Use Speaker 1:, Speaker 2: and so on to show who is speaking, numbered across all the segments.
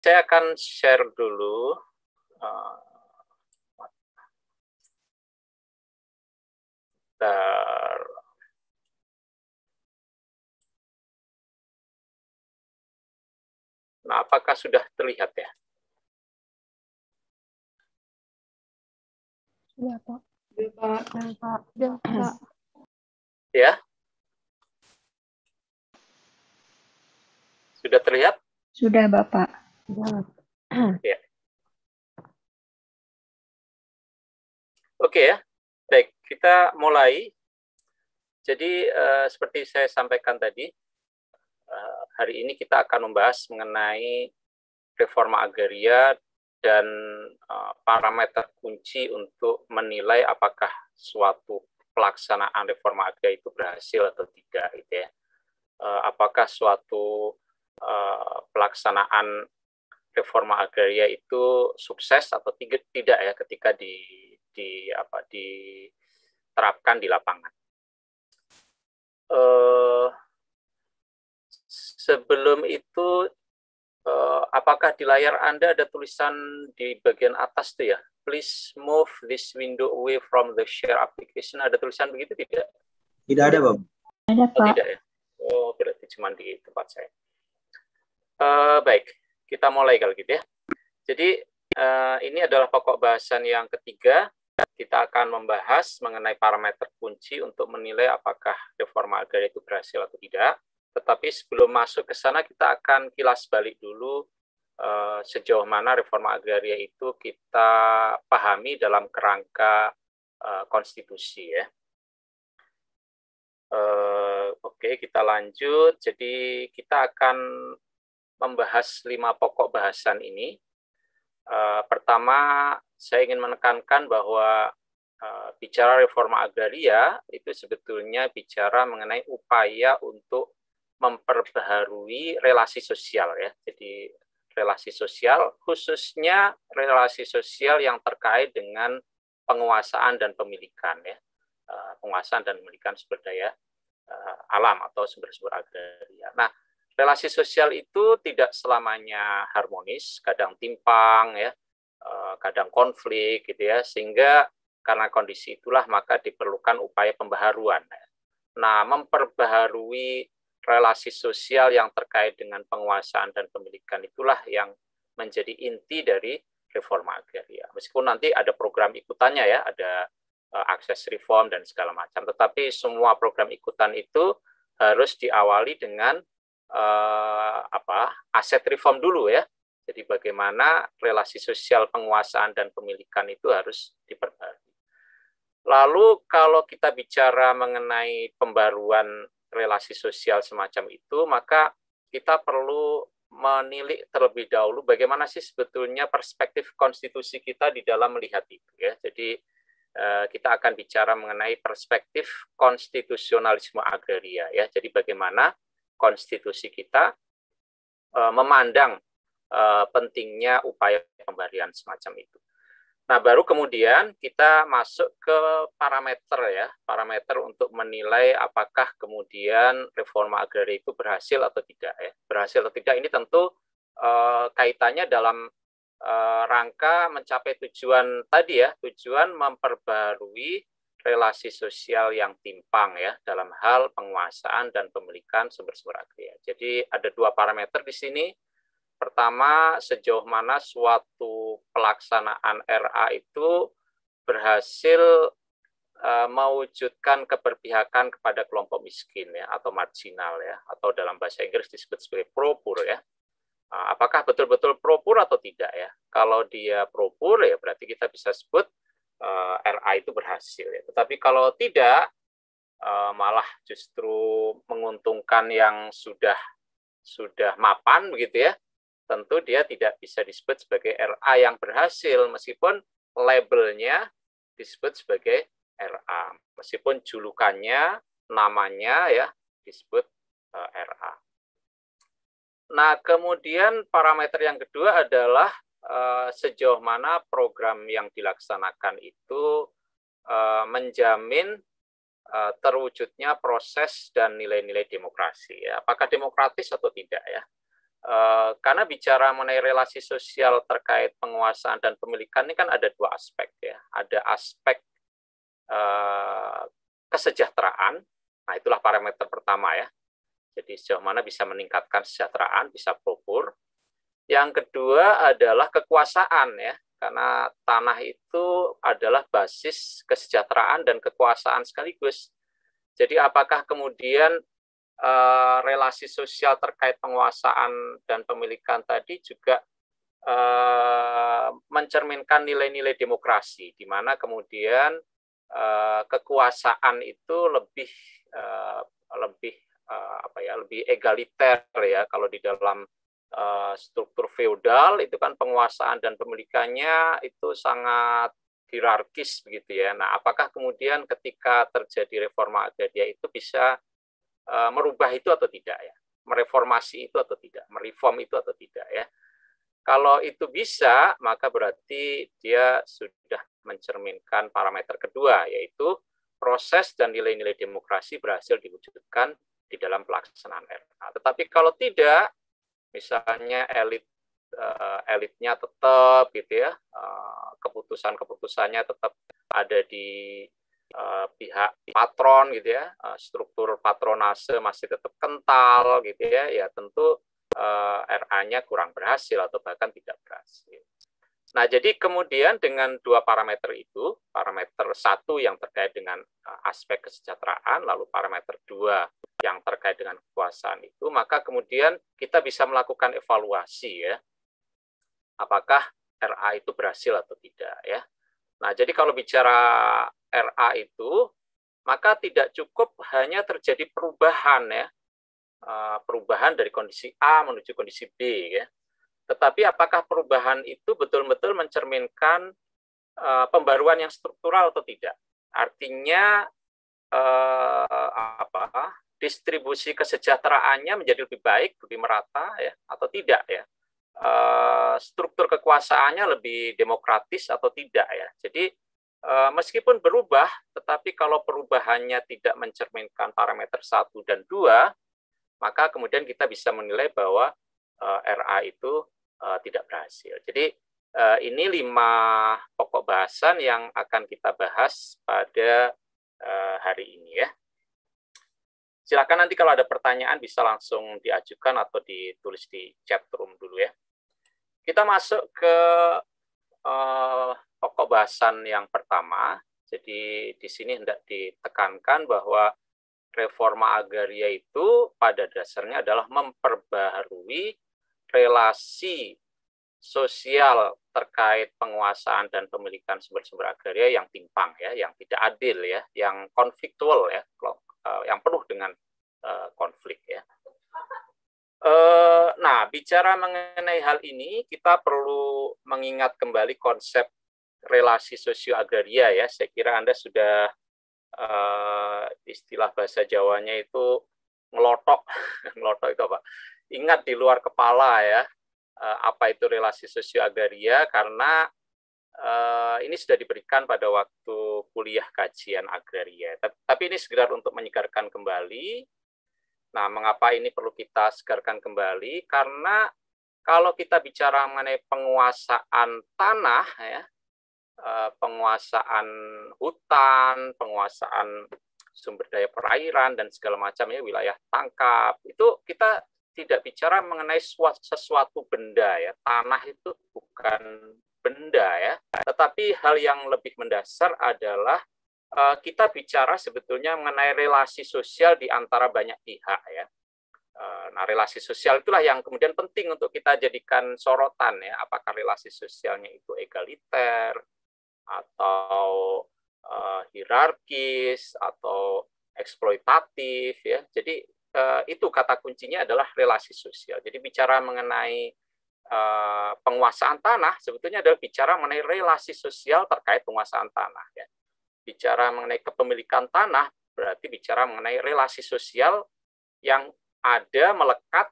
Speaker 1: Saya akan share dulu. Nah, apakah sudah terlihat ya?
Speaker 2: Sudah, Pak.
Speaker 3: Sudah, Pak.
Speaker 1: Ya? Sudah terlihat?
Speaker 2: Sudah, Bapak.
Speaker 1: Ya. Oke ya. Baik, kita mulai. Jadi seperti saya sampaikan tadi, hari ini kita akan membahas mengenai reforma agraria dan parameter kunci untuk menilai apakah suatu pelaksanaan reforma agraria itu berhasil atau tidak, gitu ya. Apakah suatu pelaksanaan reforma agraria itu sukses atau tidak ya ketika diterapkan di lapangan. Sebelum itu, apakah di layar Anda ada tulisan di bagian atas tuh ya? Please move this window away from the share application. Ada tulisan begitu tidak?
Speaker 4: Tidak ada, Bapak.
Speaker 2: Ada, Pak.
Speaker 1: Oh, tidak ya? Oh, berarti cuma di tempat saya. Baik, kita mulai kalau gitu ya. Jadi, ini adalah pokok bahasan yang ketiga. Kita akan membahas mengenai parameter kunci untuk menilai apakah reforma agraria itu berhasil atau tidak. Tetapi sebelum masuk ke sana, kita akan kilas balik dulu sejauh mana reforma agraria itu kita pahami dalam kerangka konstitusi ya. Oke, kita lanjut. Jadi kita akan membahas 5 pokok bahasan ini. Pertama, saya ingin menekankan bahwa bicara reforma agraria itu sebetulnya bicara mengenai upaya untuk memperbaharui relasi sosial ya. Jadi relasi sosial, khususnya relasi sosial yang terkait dengan penguasaan dan pemilikan ya. Penguasaan dan pemilikan sumber daya alam atau sumber-sumber agraria. Nah, relasi sosial itu tidak selamanya harmonis, kadang timpang ya, kadang konflik gitu ya, sehingga karena kondisi itulah maka diperlukan upaya pembaharuan. Nah, memperbaharui relasi sosial yang terkait dengan penguasaan dan pemilikan itulah yang menjadi inti dari reforma agraria. Meskipun nanti ada program ikutannya ya, ada akses reform dan segala macam, tetapi semua program ikutan itu harus diawali dengan aset reform dulu ya. Jadi bagaimana relasi sosial penguasaan dan pemilikan itu harus diperbarui. Lalu kalau kita bicara mengenai pembaruan relasi sosial semacam itu, maka kita perlu menilik terlebih dahulu bagaimana sih sebetulnya perspektif konstitusi kita di dalam melihat itu ya. Jadi kita akan bicara mengenai perspektif konstitusionalisme agraria ya. Jadi bagaimana konstitusi kita memandang pentingnya upaya pembaharuan semacam itu. Nah, baru kemudian kita masuk ke parameter ya, parameter untuk menilai apakah kemudian reforma agraria itu berhasil atau tidak ya. Berhasil atau tidak ini tentu kaitannya dalam rangka mencapai tujuan tadi ya, tujuan memperbarui relasi sosial yang timpang ya dalam hal penguasaan dan pemilikan sumber-sumber agraria. Jadi ada 2 parameter di sini. Pertama, sejauh mana suatu pelaksanaan RA itu berhasil mewujudkan keberpihakan kepada kelompok miskin ya atau marginal ya, atau dalam bahasa Inggris disebut sebagai pro-poor ya. Apakah betul-betul pro-poor atau tidak ya? Kalau dia pro-poor ya berarti kita bisa sebut RA itu berhasil ya. Tetapi kalau tidak, malah justru menguntungkan yang sudah mapan begitu ya, tentu dia tidak bisa disebut sebagai RA yang berhasil meskipun labelnya disebut sebagai RA, meskipun julukannya, namanya ya disebut RA. Nah, kemudian parameter yang kedua adalah sejauh mana program yang dilaksanakan itu menjamin terwujudnya proses dan nilai-nilai demokrasi. Ya. Apakah demokratis atau tidak ya? Karena bicara mengenai relasi sosial terkait penguasaan dan pemilikan ini kan ada dua aspek ya. Ada aspek kesejahteraan, nah itulah parameter pertama ya. Jadi sejauh mana bisa meningkatkan kesejahteraan, bisa pro-poor. Yang kedua adalah kekuasaan ya, karena tanah itu adalah basis kesejahteraan dan kekuasaan sekaligus. Jadi apakah kemudian relasi sosial terkait penguasaan dan pemilikan tadi juga mencerminkan nilai-nilai demokrasi, di mana kemudian kekuasaan itu lebih lebih egaliter ya. Kalau di dalam struktur feodal itu kan penguasaan dan pemilikannya itu sangat hierarkis begitu ya. Nah, apakah kemudian ketika terjadi reforma agraria itu bisa merubah itu atau tidak ya? Mereformasi itu atau tidak? Mereform itu atau tidak ya? Kalau itu bisa, maka berarti dia sudah mencerminkan parameter kedua, yaitu proses dan nilai-nilai demokrasi berhasil diwujudkan di dalam pelaksanaan RA. Tetapi kalau tidak, misalnya elitnya tetap gitu ya, keputusannya tetap ada di pihak patron gitu ya, struktur patronase masih tetap kental gitu ya, ya tentu RA-nya kurang berhasil atau bahkan tidak berhasil. Nah, jadi kemudian dengan dua parameter itu, parameter satu yang terkait dengan aspek kesejahteraan, lalu parameter dua yang terkait dengan kekuasaan itu, maka kemudian kita bisa melakukan evaluasi ya, apakah RA itu berhasil atau tidak ya. Nah, jadi kalau bicara RA itu, maka tidak cukup hanya terjadi perubahan ya, perubahan dari kondisi A menuju kondisi B ya. Tetapi apakah perubahan itu betul-betul mencerminkan pembaruan yang struktural atau tidak? Artinya distribusi kesejahteraannya menjadi lebih baik, lebih merata ya, atau tidak ya? Struktur kekuasaannya lebih demokratis atau tidak ya? Jadi meskipun berubah, tetapi kalau perubahannya tidak mencerminkan parameter 1 dan 2, maka kemudian kita bisa menilai bahwa RA itu tidak berhasil. Jadi ini 5 pokok bahasan yang akan kita bahas pada hari ini ya. Silakan nanti kalau ada pertanyaan bisa langsung diajukan atau ditulis di chat room dulu ya. Kita masuk ke pokok bahasan yang pertama. Jadi di sini hendak ditekankan bahwa reforma agraria itu pada dasarnya adalah memperbaharui relasi sosial terkait penguasaan dan pemilikan sumber-sumber agraria yang timpang ya, yang tidak adil ya, yang konfliktual ya, yang penuh dengan konflik ya. Nah, bicara mengenai hal ini, kita perlu mengingat kembali konsep relasi sosio-agraria ya. Saya kira Anda sudah istilah bahasa Jawanya itu ngelotok. Ngelotok itu apa? Ingat di luar kepala ya, apa itu relasi sosio-agraria, karena ini sudah diberikan pada waktu kuliah kajian agraria. Tapi ini sekedar untuk menyegarkan kembali. Nah, mengapa ini perlu kita segarkan kembali? Karena kalau kita bicara mengenai penguasaan tanah, ya, penguasaan hutan, penguasaan sumber daya perairan, dan segala macam ya, wilayah tangkap, itu kita tidak bicara mengenai sesuatu benda ya. Tanah itu bukan benda ya, tetapi hal yang lebih mendasar adalah kita bicara sebetulnya mengenai relasi sosial di antara banyak pihak ya. Nah, relasi sosial itulah yang kemudian penting untuk kita jadikan sorotan ya. Apakah relasi sosialnya itu egaliter atau hierarkis atau eksploitatif ya. Jadi itu kata kuncinya adalah relasi sosial. Jadi bicara mengenai penguasaan tanah sebetulnya adalah bicara mengenai relasi sosial terkait penguasaan tanah ya. Bicara mengenai kepemilikan tanah berarti bicara mengenai relasi sosial yang ada melekat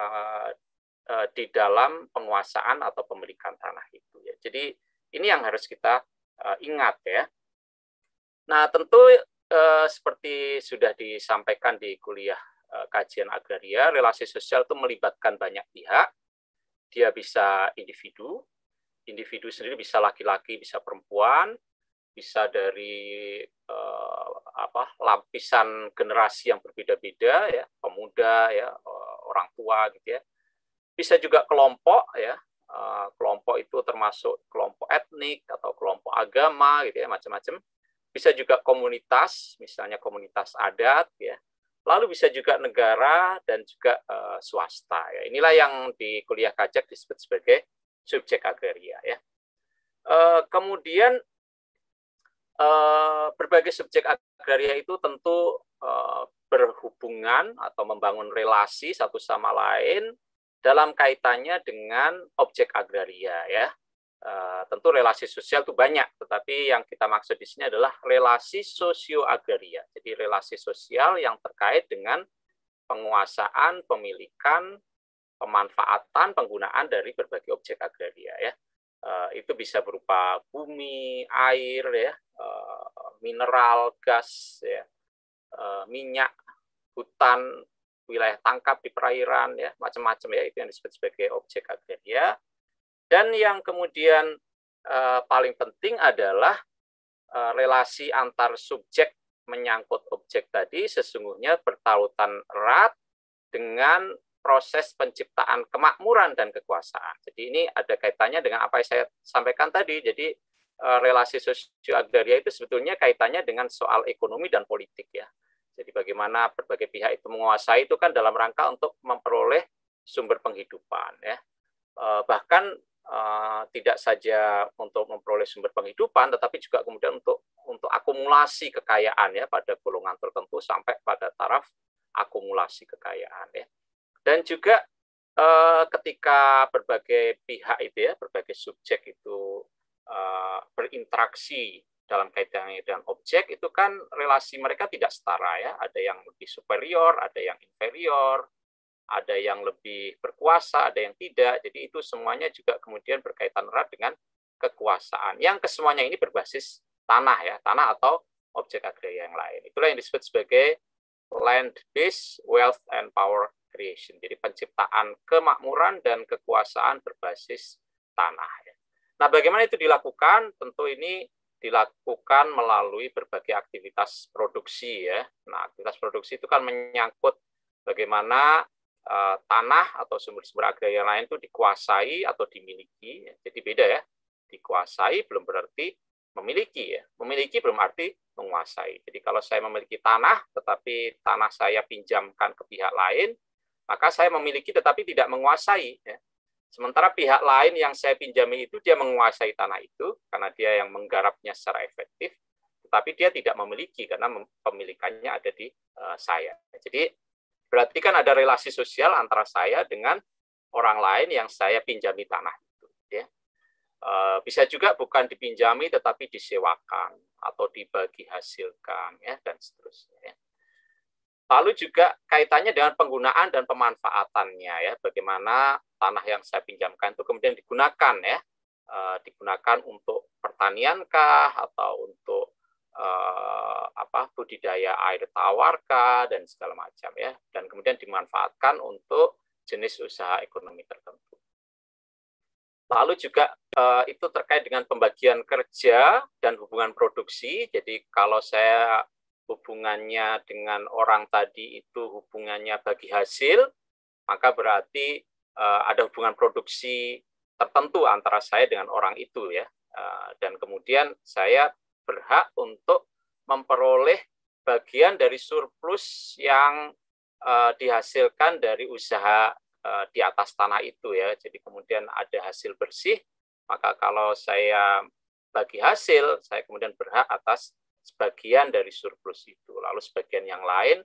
Speaker 1: di dalam penguasaan atau pemilikan tanah itu ya. Jadi ini yang harus kita ingat ya. Nah, tentu seperti sudah disampaikan di kuliah kajian agraria, relasi sosial itu melibatkan banyak pihak. Dia bisa individu sendiri bisa laki-laki, bisa perempuan, bisa dari lapisan generasi yang berbeda-beda, ya, pemuda, ya, orang tua, gitu ya. Bisa juga kelompok, ya. Kelompok itu termasuk kelompok etnik atau kelompok agama, gitu ya, macam-macam. Bisa juga komunitas, misalnya komunitas adat, ya. Lalu bisa juga negara dan juga swasta. Ya. Inilah yang di kuliah Kajak disebut sebagai subjek agraria. Ya. Kemudian berbagai subjek agraria itu tentu berhubungan atau membangun relasi satu sama lain dalam kaitannya dengan objek agraria. Ya. Tentu relasi sosial itu banyak, tetapi yang kita maksud di sini adalah relasi sosio-agraria. Jadi relasi sosial yang terkait dengan penguasaan, pemilikan, pemanfaatan, penggunaan dari berbagai objek agraria. Ya. Itu bisa berupa bumi, air, ya, mineral, gas, ya, minyak, hutan, wilayah tangkap di perairan, ya, macam-macam, ya, itu yang disebut sebagai objek agraria. Dan yang kemudian paling penting adalah relasi antar subjek menyangkut objek tadi sesungguhnya bertautan erat dengan proses penciptaan kemakmuran dan kekuasaan. Jadi ini ada kaitannya dengan apa yang saya sampaikan tadi. Jadi relasi sosio-agraria itu sebetulnya kaitannya dengan soal ekonomi dan politik, ya. Jadi bagaimana berbagai pihak itu menguasai itu kan dalam rangka untuk memperoleh sumber penghidupan, ya. Bahkan tidak saja untuk memperoleh sumber penghidupan, tetapi juga kemudian untuk akumulasi kekayaan, ya, pada golongan tertentu sampai pada taraf akumulasi kekayaan, ya. Dan juga ketika berbagai pihak itu, ya, berbagai subjek itu berinteraksi dalam kaitannya dengan objek, itu kan relasi mereka tidak setara, ya. Ada yang lebih superior, ada yang inferior, ada yang lebih berkuasa, ada yang tidak. Jadi itu semuanya juga kemudian berkaitan erat dengan kekuasaan. Yang kesemuanya ini berbasis tanah, ya, tanah atau objek agraria yang lain. Itulah yang disebut sebagai land-based wealth and power creation. Jadi penciptaan kemakmuran dan kekuasaan berbasis tanah. Ya. Nah, bagaimana itu dilakukan? Tentu ini dilakukan melalui berbagai aktivitas produksi, ya. Nah, aktivitas produksi itu kan menyangkut bagaimana tanah atau sumber-sumber agraria lain itu dikuasai atau dimiliki. Jadi beda, ya. Dikuasai belum berarti memiliki, ya. Memiliki belum arti menguasai. Jadi kalau saya memiliki tanah, tetapi tanah saya pinjamkan ke pihak lain, maka saya memiliki tetapi tidak menguasai. Ya. Sementara pihak lain yang saya pinjami itu dia menguasai tanah itu karena dia yang menggarapnya secara efektif, tetapi dia tidak memiliki karena pemilikannya ada di saya. Jadi berarti kan ada relasi sosial antara saya dengan orang lain yang saya pinjami tanah itu. Ya. Bisa juga bukan dipinjami tetapi disewakan atau dibagi hasilkan, ya, dan seterusnya. Ya. Lalu juga kaitannya dengan penggunaan dan pemanfaatannya, ya, bagaimana tanah yang saya pinjamkan itu kemudian digunakan, ya, digunakan untuk pertanian kah atau untuk budidaya air tawar kah dan segala macam, ya, dan kemudian dimanfaatkan untuk jenis usaha ekonomi tertentu. Lalu juga itu terkait dengan pembagian kerja dan hubungan produksi. Jadi kalau saya hubungannya dengan orang tadi itu hubungannya bagi hasil, maka berarti ada hubungan produksi tertentu antara saya dengan orang itu, ya. Dan kemudian saya berhak untuk memperoleh bagian dari surplus yang dihasilkan dari usaha di atas tanah itu, ya. Jadi kemudian ada hasil bersih, maka kalau saya bagi hasil, saya kemudian berhak atas sebagian dari surplus itu. Lalu sebagian yang lain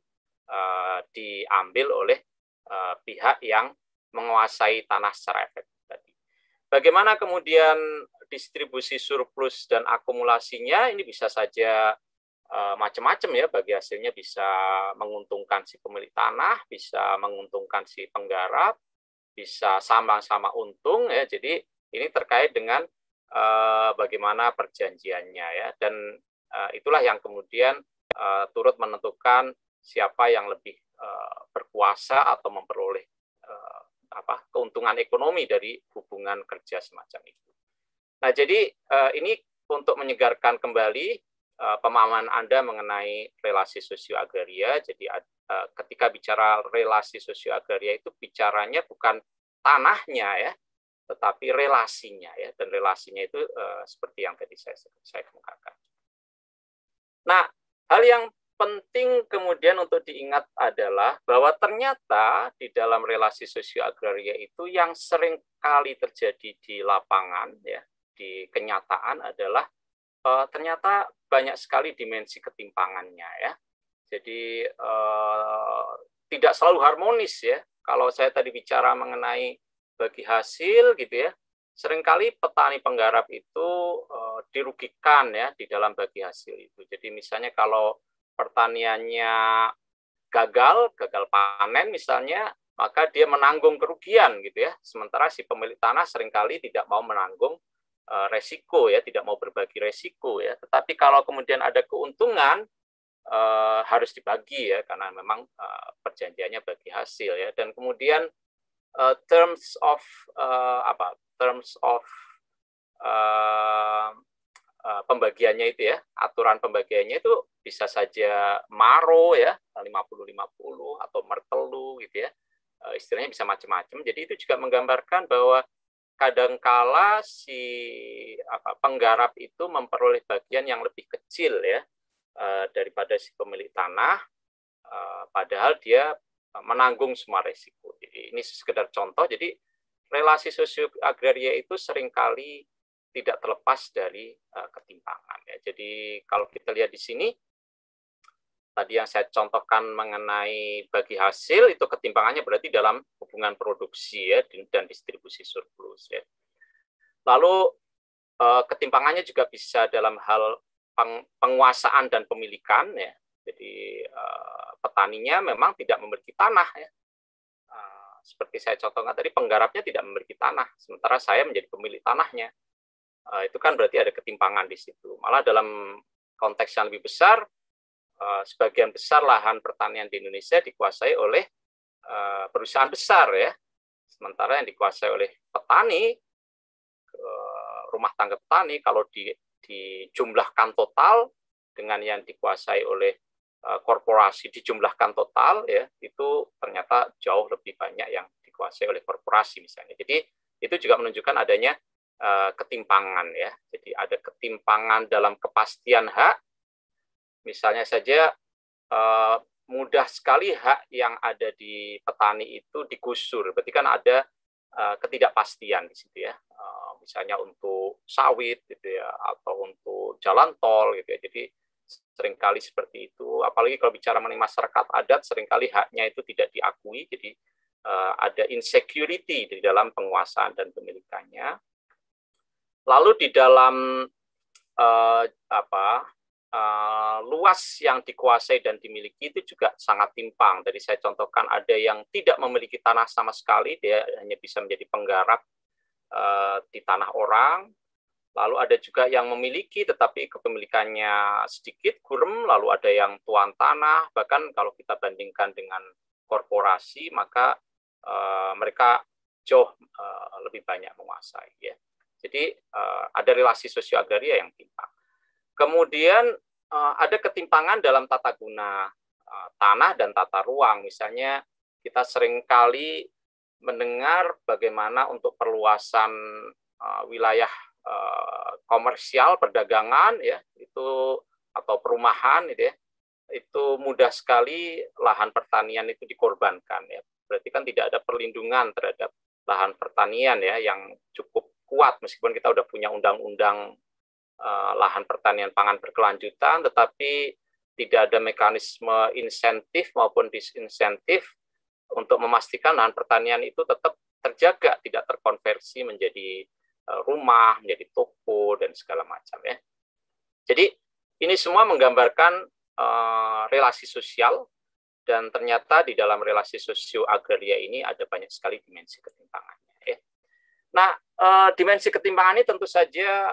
Speaker 1: diambil oleh pihak yang menguasai tanah secara efektif tadi. Bagaimana kemudian distribusi surplus dan akumulasinya? Ini bisa saja macam-macam, ya. Bagi hasilnya bisa menguntungkan si pemilik tanah, bisa menguntungkan si penggarap, bisa sama-sama untung, ya. Jadi ini terkait dengan bagaimana perjanjiannya, ya. Dan itulah yang kemudian turut menentukan siapa yang lebih berkuasa atau memperoleh keuntungan ekonomi dari hubungan kerja semacam itu. Nah, jadi ini untuk menyegarkan kembali pemahaman Anda mengenai relasi sosio-agraria. Jadi ketika bicara relasi sosio-agraria itu bicaranya bukan tanahnya ya, tetapi relasinya ya, dan relasinya itu seperti yang tadi saya kemukakan. Nah, hal yang penting kemudian untuk diingat adalah bahwa ternyata di dalam relasi sosio-agraria itu yang sering kali terjadi di lapangan ya, di kenyataan adalah ternyata banyak sekali dimensi ketimpangannya ya. Jadi tidak selalu harmonis ya. Kalau saya tadi bicara mengenai bagi hasil gitu ya, seringkali petani penggarap itu dirugikan ya di dalam bagi hasil itu. Jadi misalnya kalau pertaniannya gagal panen misalnya, maka dia menanggung kerugian gitu ya. Sementara si pemilik tanah seringkali tidak mau menanggung resiko ya, tidak mau berbagi resiko ya. Tetapi kalau kemudian ada keuntungan harus dibagi ya, karena memang perjanjiannya bagi hasil ya. Dan kemudian terms of pembagiannya itu ya, aturan pembagiannya itu bisa saja maro ya, 50-50 atau mertelu gitu ya. Istilahnya bisa macam-macam. Jadi itu juga menggambarkan bahwa kadangkala si penggarap itu memperoleh bagian yang lebih kecil ya daripada si pemilik tanah, padahal dia menanggung semua resiko. Jadi ini sekedar contoh. Jadi relasi sosio-agraria itu seringkali tidak terlepas dari ketimpangan. Ya. Jadi kalau kita lihat di sini, tadi yang saya contohkan mengenai bagi hasil, itu ketimpangannya berarti dalam hubungan produksi ya, dan distribusi surplus. Ya. Lalu ketimpangannya juga bisa dalam hal penguasaan dan pemilikan. Ya. Jadi petaninya memang tidak memiliki tanah. Ya. Seperti saya contohkan tadi, penggarapnya tidak memiliki tanah, sementara saya menjadi pemilik tanahnya. Itu kan berarti ada ketimpangan di situ. Malah dalam konteks yang lebih besar, sebagian besar lahan pertanian di Indonesia dikuasai oleh perusahaan besar ya, sementara yang dikuasai oleh petani, rumah tangga petani, kalau dijumlahkan total dengan yang dikuasai oleh korporasi dijumlahkan total ya, itu ternyata jauh lebih banyak yang dikuasai oleh korporasi misalnya. Jadi itu juga menunjukkan adanya ketimpangan ya. Jadi ada ketimpangan dalam kepastian hak. Misalnya saja mudah sekali hak yang ada di petani itu digusur. Berarti kan ada ketidakpastian di situ ya. Misalnya untuk sawit gitu ya, atau untuk jalan tol gitu ya. Jadi seringkali seperti itu. Apalagi kalau bicara mengenai masyarakat adat, seringkali haknya itu tidak diakui. Jadi ada insecurity di dalam penguasaan dan pemilikannya. Lalu di dalam luas yang dikuasai dan dimiliki itu juga sangat timpang. Tadi saya contohkan ada yang tidak memiliki tanah sama sekali, dia hanya bisa menjadi penggarap di tanah orang. Lalu ada juga yang memiliki tetapi kepemilikannya sedikit, kurem. Lalu ada yang tuan tanah. Bahkan kalau kita bandingkan dengan korporasi, maka mereka jauh lebih banyak menguasai ya. Jadi ada relasi sosio-agraria yang timpang. Kemudian ada ketimpangan dalam tata guna tanah dan tata ruang. Misalnya kita seringkali mendengar bagaimana untuk perluasan wilayah komersial, perdagangan ya, itu atau perumahan gitu ya. Itu mudah sekali lahan pertanian itu dikorbankan ya. Berarti kan tidak ada perlindungan terhadap lahan pertanian ya yang cukup kuat, meskipun kita udah punya undang-undang lahan pertanian pangan berkelanjutan, tetapi tidak ada mekanisme insentif maupun disinsentif untuk memastikan lahan pertanian itu tetap terjaga, tidak terkonversi menjadi rumah, menjadi toko, dan segala macam ya. Jadi ini semua menggambarkan relasi sosial, dan ternyata di dalam relasi sosio-agraria ini ada banyak sekali dimensi ketimpangannya ya. Nah, dimensi ketimpangan ini tentu saja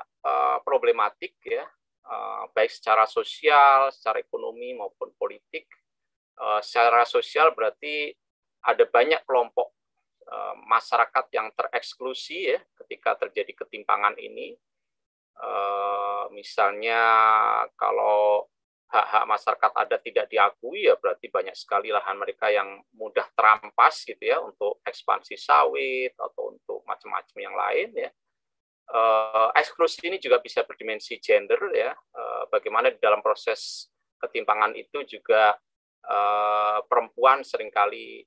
Speaker 1: problematik ya, baik secara sosial, secara ekonomi maupun politik. secara sosial berarti ada banyak kelompok masyarakat yang tereksklusi ya ketika terjadi ketimpangan ini. Misalnya kalau hak-hak masyarakat adat tidak diakui ya berarti banyak sekali lahan mereka yang mudah terampas gitu ya untuk ekspansi sawit atau untuk macam-macam yang lain ya. Eksklusi ini juga bisa berdimensi gender ya. Bagaimana di dalam proses ketimpangan itu juga perempuan seringkali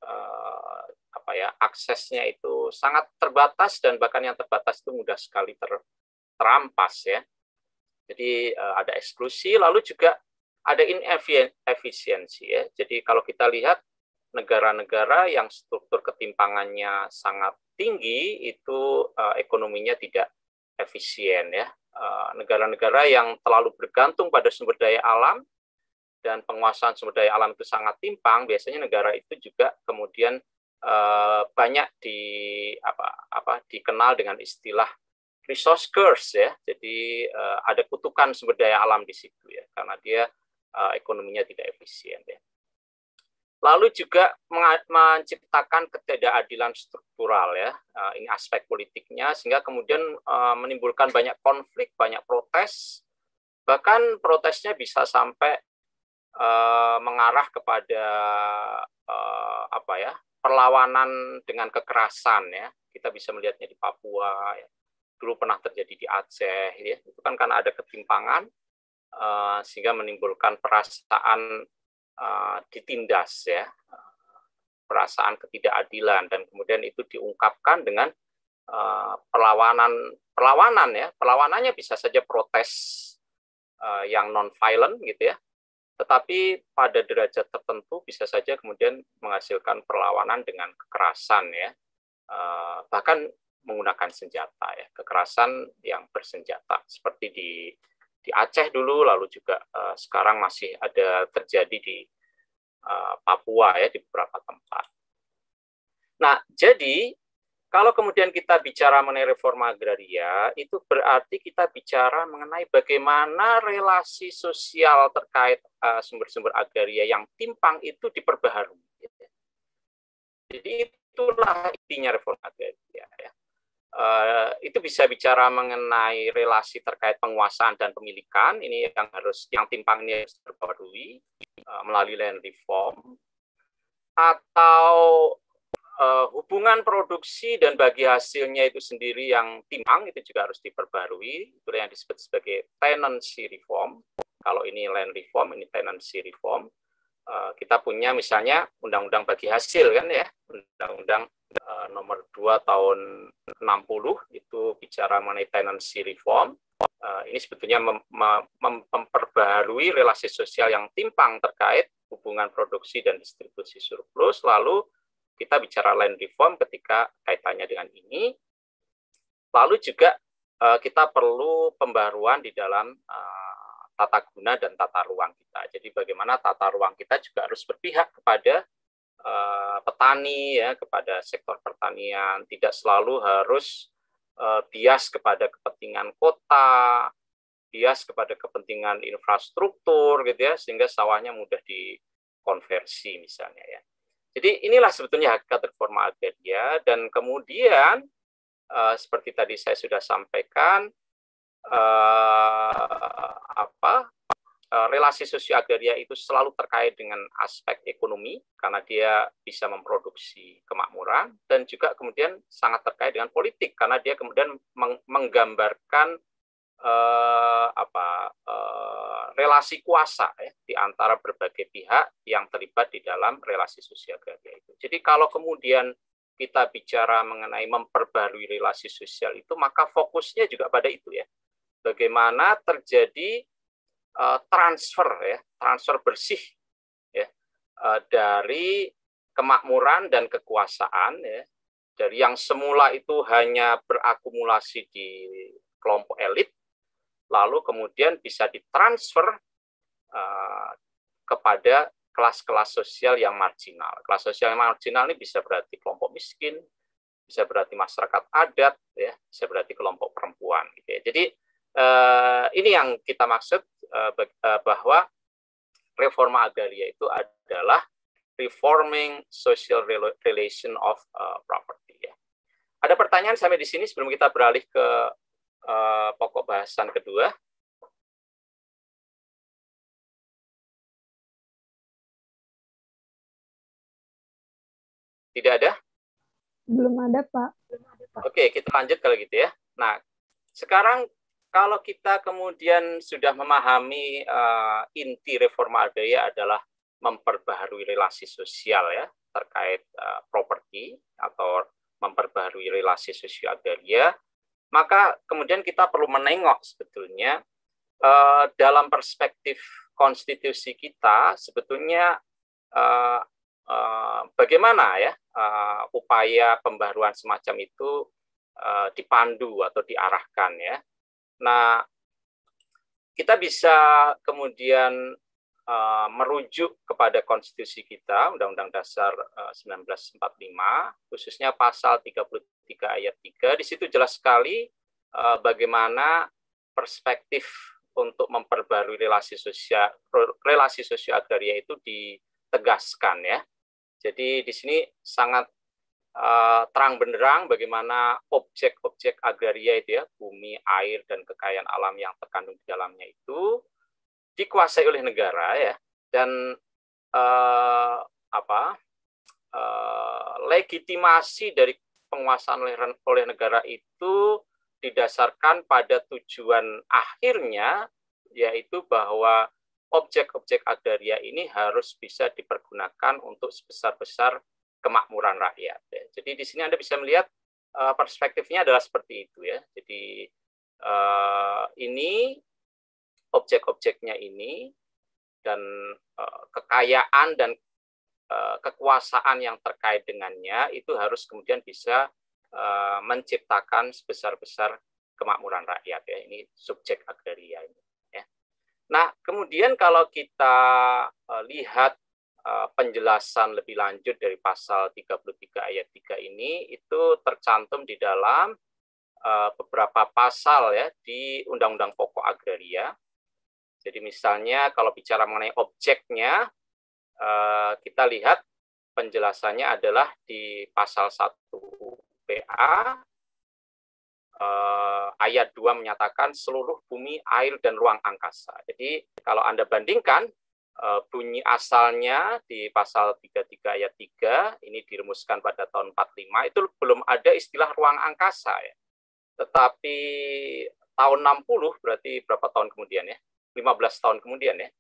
Speaker 1: aksesnya itu sangat terbatas dan bahkan yang terbatas itu mudah sekali terampas ya. Jadi ada eksklusi, lalu juga ada inefisiensi ya. Jadi kalau kita lihat negara-negara yang struktur ketimpangannya sangat tinggi itu ekonominya tidak efisien ya. Negara-negara yang terlalu bergantung pada sumber daya alam dan penguasaan sumber daya alam itu sangat timpang, biasanya negara itu juga kemudian banyak dikenal dengan istilah resource curse ya. Jadi ada kutukan sumber daya alam di situ ya, karena dia ekonominya tidak efisien ya. Lalu juga menciptakan ketidakadilan struktural ya, ini aspek politiknya, sehingga kemudian menimbulkan banyak konflik, banyak protes, bahkan protesnya bisa sampai mengarah kepada perlawanan dengan kekerasan ya. Kita bisa melihatnya di Papua ya. Dulu pernah terjadi di Aceh ya. Itu kan karena ada ketimpangan sehingga menimbulkan perasaan ditindas ya, perasaan ketidakadilan, dan kemudian itu diungkapkan dengan perlawanan ya. Perlawanannya bisa saja protes yang non violent gitu ya. Tetapi pada derajat tertentu bisa saja kemudian menghasilkan perlawanan dengan kekerasan ya, bahkan menggunakan senjata ya, kekerasan yang bersenjata seperti di Aceh dulu, lalu juga sekarang masih ada terjadi di Papua ya, di beberapa tempat. Nah, jadi kalau kemudian kita bicara mengenai reforma agraria, itu berarti kita bicara mengenai bagaimana relasi sosial terkait sumber-sumber agraria yang timpang itu diperbaharui. Jadi itulah intinya reforma agraria. Ya. Itu bisa bicara mengenai relasi terkait penguasaan dan pemilikan. Ini yang timpang ini harus diperbaharui melalui land reform, atau hubungan produksi dan bagi hasilnya itu sendiri yang timpang, itu juga harus diperbarui. Itu yang disebut sebagai tenancy reform. Kalau ini land reform, ini tenancy reform. Kita punya misalnya undang-undang bagi hasil kan ya, undang-undang nomor 2 tahun 60 itu bicara mengenai tenancy reform. Ini sebetulnya memperbaharui relasi sosial yang timpang terkait hubungan produksi dan distribusi surplus. Lalu kita bicara land reform ketika kaitannya dengan ini. Lalu juga kita perlu pembaruan di dalam tata guna dan tata ruang kita. Jadi bagaimana tata ruang kita juga harus berpihak kepada petani ya, kepada sektor pertanian, tidak selalu harus bias kepada kepentingan kota, bias kepada kepentingan infrastruktur gitu ya, sehingga sawahnya mudah dikonversi misalnya ya. Jadi inilah sebetulnya hakikat reforma agraria, dan kemudian seperti tadi saya sudah sampaikan, relasi sosio agraria itu selalu terkait dengan aspek ekonomi karena dia bisa memproduksi kemakmuran, dan juga kemudian sangat terkait dengan politik karena dia kemudian menggambarkan relasi kuasa ya, di antara berbagai pihak yang terlibat di dalam relasi sosial agraria itu. Jadi kalau kemudian kita bicara mengenai memperbarui relasi sosial itu, maka fokusnya juga pada itu ya. Bagaimana terjadi transfer bersih ya, dari kemakmuran dan kekuasaan ya, dari yang semula itu hanya berakumulasi di kelompok elit, lalu kemudian bisa ditransfer kepada kelas-kelas sosial yang marginal. Kelas sosial yang marginal ini bisa berarti kelompok miskin, bisa berarti masyarakat adat, ya, bisa berarti kelompok perempuan. Gitu ya. Jadi ini yang kita maksud bahwa reforma agraria itu adalah reforming social relation of property. Ya. Ada pertanyaan sampai di sini sebelum kita beralih ke pokok bahasan kedua? Tidak ada?
Speaker 3: Belum ada, Pak.
Speaker 1: Oke, kita lanjut kalau gitu ya. Nah, sekarang kalau kita kemudian sudah memahami inti reforma agraria adalah memperbaharui relasi sosial ya terkait properti atau memperbaharui relasi sosial agraria, maka kemudian kita perlu menengok sebetulnya dalam perspektif konstitusi kita sebetulnya bagaimana ya upaya pembaruan semacam itu dipandu atau diarahkan ya. Nah, kita bisa kemudian merujuk kepada konstitusi kita, Undang-Undang Dasar 1945, khususnya pasal 33 ayat 3. Di situ jelas sekali bagaimana perspektif untuk memperbarui relasi sosial agraria itu ditegaskan ya. Jadi di sini sangat terang benderang bagaimana objek-objek agraria itu ya, bumi, air, dan kekayaan alam yang terkandung di dalamnya itu dikuasai oleh negara ya, dan legitimasi dari penguasaan oleh negara itu didasarkan pada tujuan akhirnya, yaitu bahwa objek-objek agraria ini harus bisa dipergunakan untuk sebesar-besar kemakmuran rakyat. Ya. Jadi di sini Anda bisa melihat perspektifnya adalah seperti itu ya. Jadi ini objek-objeknya ini dan kekayaan dan kekuasaan yang terkait dengannya itu harus kemudian bisa menciptakan sebesar-besar kemakmuran rakyat ya. Ini subjek agraria ini. Ya. Nah, kemudian kalau kita lihat penjelasan lebih lanjut dari pasal 33 ayat 3 ini, itu tercantum di dalam beberapa pasal ya di Undang-Undang Pokok Agraria. Jadi misalnya kalau bicara mengenai objeknya, kita lihat penjelasannya adalah di pasal 1 PA, ayat 2 menyatakan seluruh bumi, air, dan ruang angkasa. Jadi kalau Anda bandingkan bunyi asalnya di pasal 33 ayat 3, ini dirumuskan pada tahun 45, itu belum ada istilah ruang angkasa ya. Tetapi tahun 60, berarti berapa tahun kemudian ya? 15 tahun kemudian ya.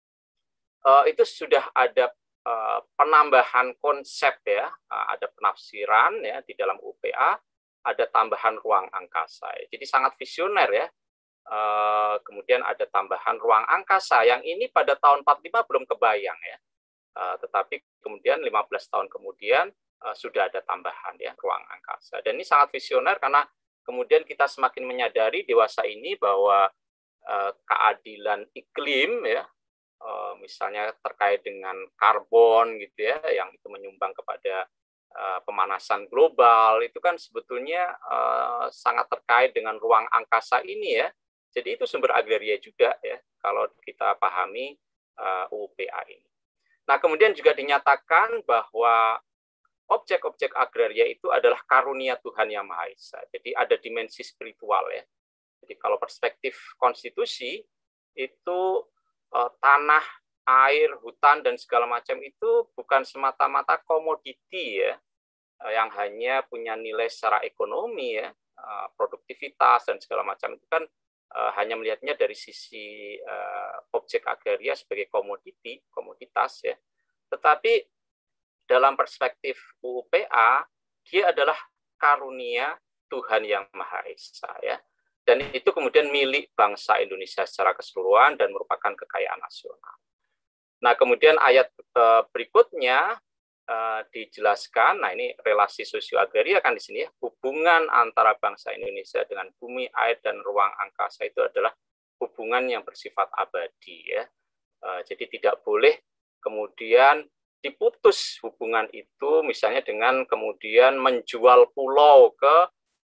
Speaker 1: Itu sudah ada penambahan konsep ya, ada penafsiran ya di dalam UPA, ada tambahan ruang angkasa. Jadi sangat visioner ya. Kemudian ada tambahan ruang angkasa yang ini pada tahun 45 belum kebayang ya. Tetapi kemudian 15 tahun kemudian sudah ada tambahan ya ruang angkasa. Dan ini sangat visioner karena kemudian kita semakin menyadari dewasa ini bahwa keadilan iklim ya, misalnya terkait dengan karbon gitu ya, yang itu menyumbang kepada pemanasan global, itu kan sebetulnya sangat terkait dengan ruang angkasa ini ya. Jadi itu sumber agraria juga ya, kalau kita pahami UPA ini. Nah, kemudian juga dinyatakan bahwa objek-objek agraria itu adalah karunia Tuhan Yang Maha Esa. Jadi ada dimensi spiritual ya. Jadi kalau perspektif konstitusi itu tanah, air, hutan, dan segala macam itu bukan semata-mata komoditi ya, yang hanya punya nilai secara ekonomi ya, produktivitas dan segala macam itu kan hanya melihatnya dari sisi objek agraria sebagai komoditas ya. Tetapi dalam perspektif UUPA, dia adalah karunia Tuhan Yang Maha Esa ya. Dan itu kemudian milik bangsa Indonesia secara keseluruhan dan merupakan kekayaan nasional. Nah, kemudian ayat berikutnya dijelaskan, nah ini relasi sosio-agraria kan di sini ya, hubungan antara bangsa Indonesia dengan bumi, air, dan ruang angkasa itu adalah hubungan yang bersifat abadi ya. Jadi tidak boleh kemudian diputus hubungan itu misalnya dengan kemudian menjual pulau ke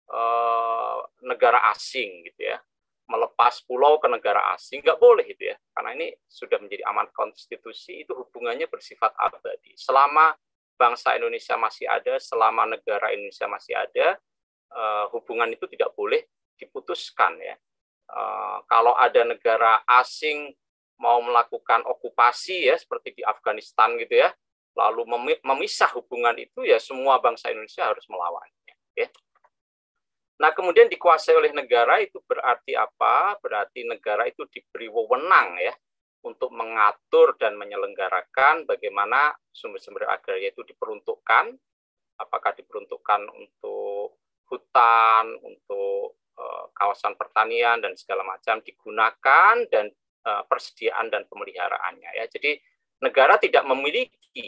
Speaker 1: negara asing gitu ya, melepas pulau ke negara asing, nggak boleh itu ya. Karena ini sudah menjadi amanat konstitusi, itu hubungannya bersifat abadi. Selama bangsa Indonesia masih ada, selama negara Indonesia masih ada, hubungan itu tidak boleh diputuskan ya. Kalau ada negara asing mau melakukan okupasi ya seperti di Afghanistan gitu ya, lalu memisah hubungan itu ya semua bangsa Indonesia harus melawannya. Ya. Nah, kemudian dikuasai oleh negara itu berarti apa? Berarti negara itu diberi wewenang ya untuk mengatur dan menyelenggarakan bagaimana sumber-sumber agraria itu diperuntukkan, apakah diperuntukkan untuk hutan, untuk kawasan pertanian dan segala macam digunakan dan persediaan dan pemeliharaannya ya. Jadi negara tidak memiliki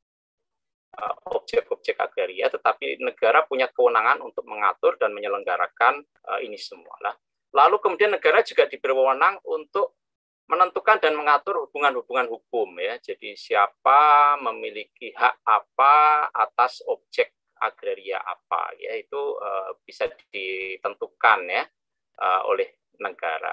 Speaker 1: objek-objek agraria, tetapi negara punya kewenangan untuk mengatur dan menyelenggarakan ini semua. Lalu kemudian negara juga diberi wewenang untuk menentukan dan mengatur hubungan-hubungan hukum ya. Jadi siapa memiliki hak apa atas objek agraria apa ya, itu bisa ditentukan ya oleh negara.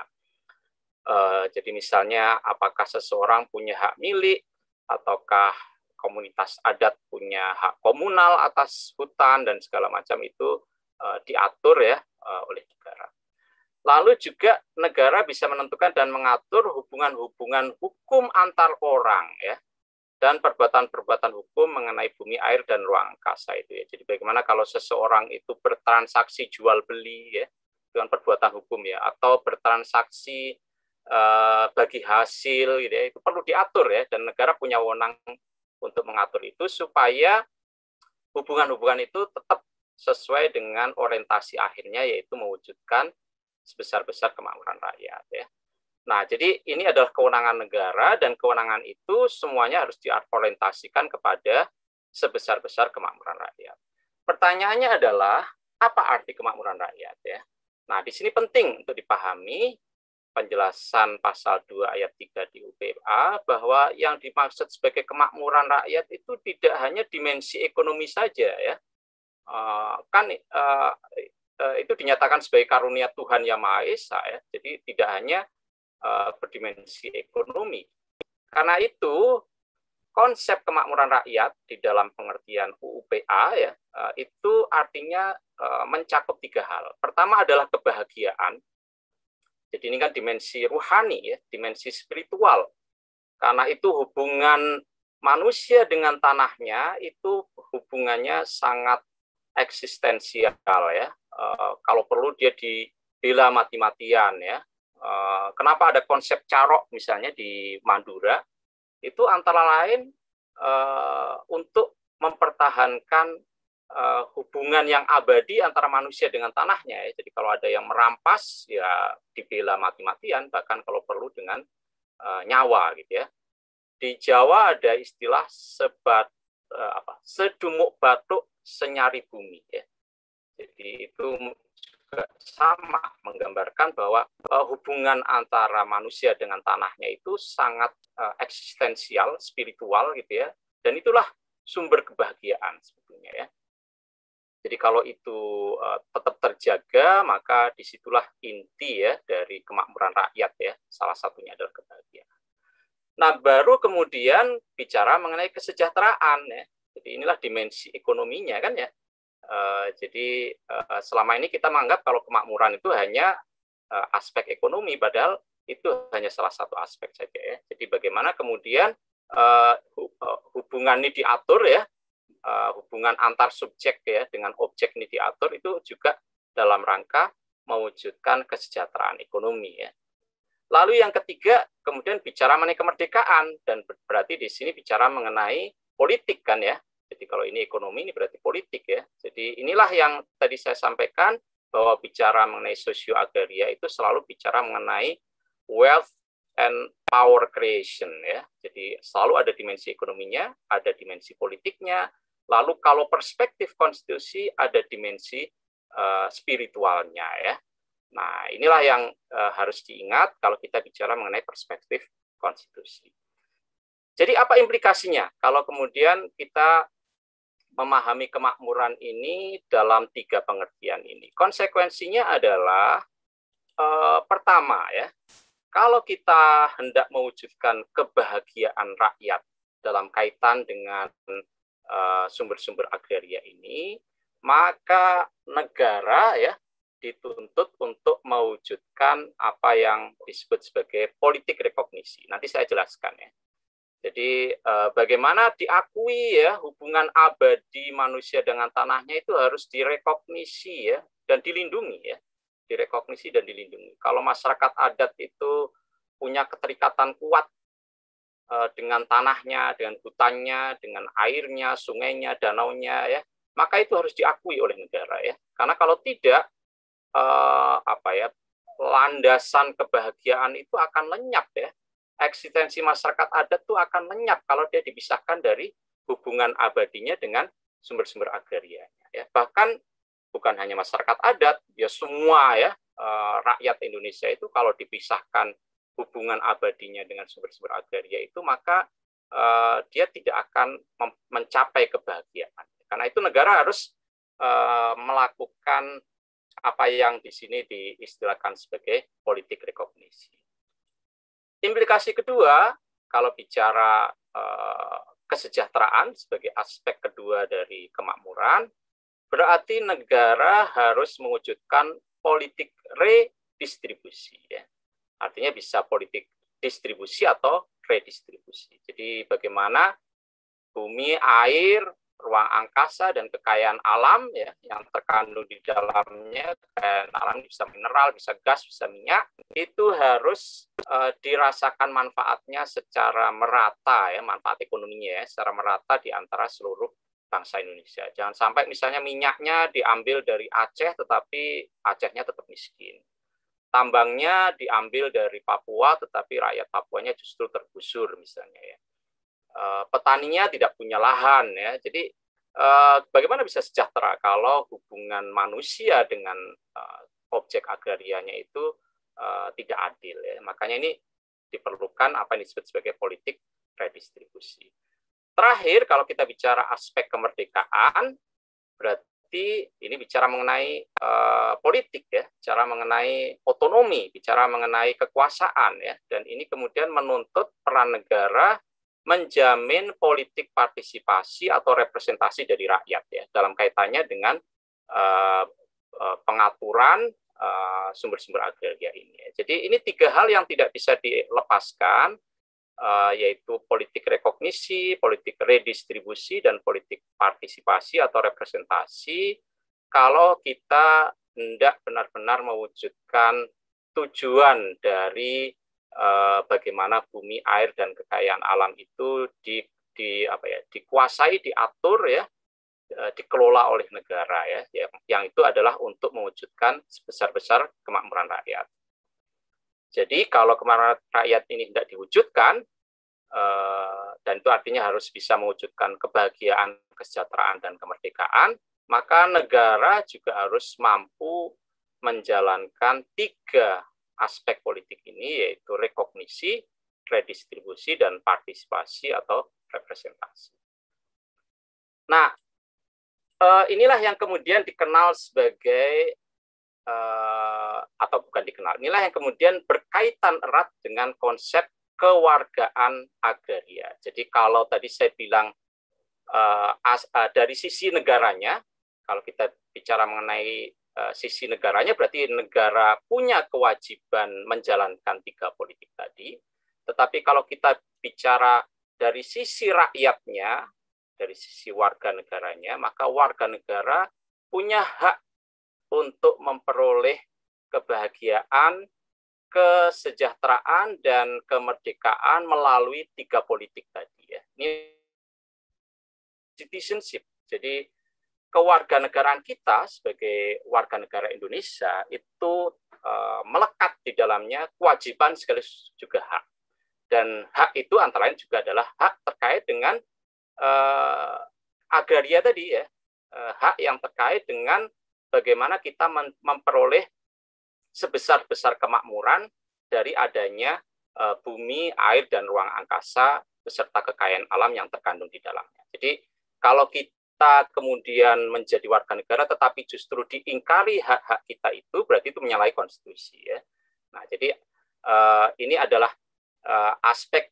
Speaker 1: Jadi misalnya apakah seseorang punya hak milik ataukah komunitas adat punya hak komunal atas hutan dan segala macam itu diatur ya oleh negara. Lalu juga negara bisa menentukan dan mengatur hubungan-hubungan hukum antar orang ya, dan perbuatan-perbuatan hukum mengenai bumi, air, dan ruang angkasa itu ya. Jadi bagaimana kalau seseorang itu bertransaksi jual beli ya dengan perbuatan hukum ya, atau bertransaksi bagi hasil gitu ya, itu perlu diatur ya, dan negara punya wewenang untuk mengatur itu supaya hubungan-hubungan itu tetap sesuai dengan orientasi akhirnya, yaitu mewujudkan sebesar-besar kemakmuran rakyat ya. Nah, jadi ini adalah kewenangan negara, dan kewenangan itu semuanya harus diorientasikan kepada sebesar-besar kemakmuran rakyat. Pertanyaannya adalah, apa arti kemakmuran rakyat ya? Nah, di sini penting untuk dipahami penjelasan pasal 2 ayat 3 di UPA bahwa yang dimaksud sebagai kemakmuran rakyat itu tidak hanya dimensi ekonomi saja ya. Itu dinyatakan sebagai karunia Tuhan Yang Maha Esa ya. Jadi tidak hanya berdimensi ekonomi. Karena itu konsep kemakmuran rakyat di dalam pengertian UUPA ya, itu artinya mencakup 3 hal. Pertama adalah kebahagiaan. Jadi ini kan dimensi ruhani ya, dimensi spiritual. Karena itu hubungan manusia dengan tanahnya itu hubungannya sangat eksistensial ya. Kalau perlu dia dibela mati-matian ya. Kenapa ada konsep carok misalnya di Madura? Itu antara lain untuk mempertahankan hubungan yang abadi antara manusia dengan tanahnya ya. Jadi kalau ada yang merampas ya dibela mati-matian, bahkan kalau perlu dengan nyawa gitu ya. Di Jawa ada istilah sedumuk batuk senyari bumi ya. Jadi itu juga sama menggambarkan bahwa hubungan antara manusia dengan tanahnya itu sangat eksistensial, spiritual gitu ya. Dan itulah sumber kebahagiaan sebetulnya ya. Jadi kalau itu tetap terjaga, maka disitulah inti ya dari kemakmuran rakyat ya. Salah satunya adalah kebahagiaan. Nah, baru kemudian bicara mengenai kesejahteraan ya. Jadi inilah dimensi ekonominya kan ya. Jadi selama ini kita menganggap kalau kemakmuran itu hanya aspek ekonomi, padahal itu hanya salah satu aspek saja ya. Jadi bagaimana kemudian hubungan ini diatur ya. Hubungan antar subjek ya dengan objek ini diatur, itu juga dalam rangka mewujudkan kesejahteraan ekonomi ya. Lalu yang ketiga kemudian bicara mengenai kemerdekaan, dan berarti di sini bicara mengenai politik kan ya. Jadi kalau ini ekonomi, ini berarti politik ya. Jadi inilah yang tadi saya sampaikan bahwa bicara mengenai sosio agraria itu selalu bicara mengenai wealth and power creation ya. Jadi selalu ada dimensi ekonominya, ada dimensi politiknya. Lalu kalau perspektif konstitusi ada dimensi spiritualnya ya. Nah, inilah yang harus diingat kalau kita bicara mengenai perspektif konstitusi. Jadi apa implikasinya kalau kemudian kita memahami kemakmuran ini dalam 3 pengertian ini? Konsekuensinya adalah pertama ya, kalau kita hendak mewujudkan kebahagiaan rakyat dalam kaitan dengan sumber-sumber agraria ini, maka negara ya dituntut untuk mewujudkan apa yang disebut sebagai politik rekognisi. Nanti saya jelaskan ya. Jadi bagaimana diakui ya hubungan abadi manusia dengan tanahnya itu harus direkognisi ya dan dilindungi ya. Direkognisi dan dilindungi. Kalau masyarakat adat itu punya keterikatan kuat dengan tanahnya, dengan hutannya, dengan airnya, sungainya, danaunya ya, maka itu harus diakui oleh negara ya. Karena kalau tidak landasan kebahagiaan itu akan lenyap ya. Eksistensi masyarakat adat itu akan lenyap kalau dia dipisahkan dari hubungan abadinya dengan sumber-sumber agrarianya ya. Bahkan bukan hanya masyarakat adat, ya semua ya rakyat Indonesia itu kalau dipisahkan hubungan abadinya dengan sumber-sumber agraria itu, maka dia tidak akan mencapai kebahagiaan. Karena itu negara harus melakukan apa yang di sini diistilahkan sebagai politik rekognisi. Implikasi kedua, kalau bicara kesejahteraan sebagai aspek kedua dari kemakmuran, berarti negara harus mewujudkan politik redistribusi. Ya. Artinya bisa politik distribusi atau redistribusi. Jadi bagaimana bumi, air, ruang angkasa, dan kekayaan alam ya yang terkandung di dalamnya, kekayaan alam bisa mineral, bisa gas, bisa minyak, itu harus dirasakan manfaatnya secara merata ya, manfaat ekonominya ya, secara merata di antara seluruh bangsa Indonesia. Jangan sampai misalnya minyaknya diambil dari Aceh tetapi Acehnya tetap miskin. Tambangnya diambil dari Papua tetapi rakyat Papuanya justru tergusur misalnya ya. Petaninya tidak punya lahan ya. Jadi bagaimana bisa sejahtera kalau hubungan manusia dengan objek agrarianya itu tidak adil ya. Makanya ini diperlukan apa yang disebut sebagai politik redistribusi. Terakhir, kalau kita bicara aspek kemerdekaan, berarti ini bicara mengenai politik ya, bicara mengenai otonomi, bicara mengenai kekuasaan ya, dan ini kemudian menuntut peran negara menjamin politik partisipasi atau representasi dari rakyat ya, dalam kaitannya dengan pengaturan sumber-sumber agraria ini. Jadi ini tiga hal yang tidak bisa dilepaskan, yaitu politik rekognisi, politik redistribusi, dan politik partisipasi atau representasi kalau kita hendak benar-benar mewujudkan tujuan dari bagaimana bumi, air, dan kekayaan alam itu dikuasai, diatur ya, dikelola oleh negara ya, yang itu adalah untuk mewujudkan sebesar-besar kemakmuran rakyat. Jadi kalau kemakmuran rakyat ini tidak diwujudkan, dan itu artinya harus bisa mewujudkan kebahagiaan, kesejahteraan, dan kemerdekaan, maka negara juga harus mampu menjalankan tiga aspek politik ini, yaitu rekognisi, redistribusi, dan partisipasi atau representasi. Nah, inilah yang kemudian dikenal sebagai atau bukan dikenal, inilah yang kemudian berkaitan erat dengan konsep kewargaan agraria. Jadi kalau tadi saya bilang dari sisi negaranya, kalau kita bicara mengenai sisi negaranya, berarti negara punya kewajiban menjalankan tiga politik tadi. Tetapi kalau kita bicara dari sisi rakyatnya, dari sisi warga negaranya, maka warga negara punya hak untuk memperoleh kebahagiaan, kesejahteraan, dan kemerdekaan melalui tiga politik tadi ya. Ini citizenship. Jadi kewarganegaraan kita sebagai warga negara Indonesia itu melekat di dalamnya kewajiban sekaligus juga hak. Dan hak itu antara lain juga adalah hak terkait dengan agraria tadi ya, hak yang terkait dengan bagaimana kita memperoleh sebesar-besar kemakmuran dari adanya bumi, air, dan ruang angkasa beserta kekayaan alam yang terkandung di dalamnya. Jadi kalau kita kemudian menjadi warga negara tetapi justru diingkari hak-hak kita itu, berarti itu menyalahi konstitusi ya. Nah, jadi ini adalah aspek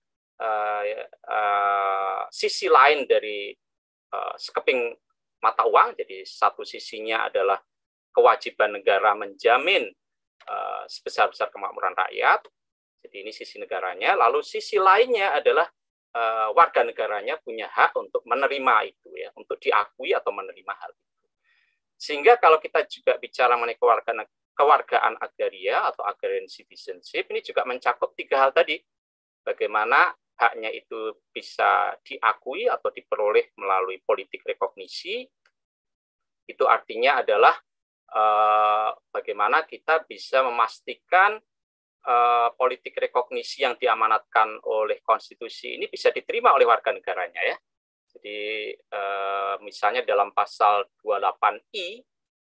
Speaker 1: sisi lain dari sekeping mata uang. Jadi satu sisinya adalah kewajiban negara menjamin sebesar-besar kemakmuran rakyat. Jadi ini sisi negaranya. Lalu sisi lainnya adalah warga negaranya punya hak untuk menerima itu, ya, untuk diakui atau menerima hal itu. Sehingga kalau kita juga bicara mengenai kewargaan agraria atau agrarian citizenship, ini juga mencakup tiga hal tadi. Bagaimana haknya itu bisa diakui atau diperoleh melalui politik rekognisi. Itu artinya adalah bagaimana kita bisa memastikan politik rekognisi yang diamanatkan oleh konstitusi ini bisa diterima oleh warga negaranya, ya. Jadi misalnya dalam pasal 28I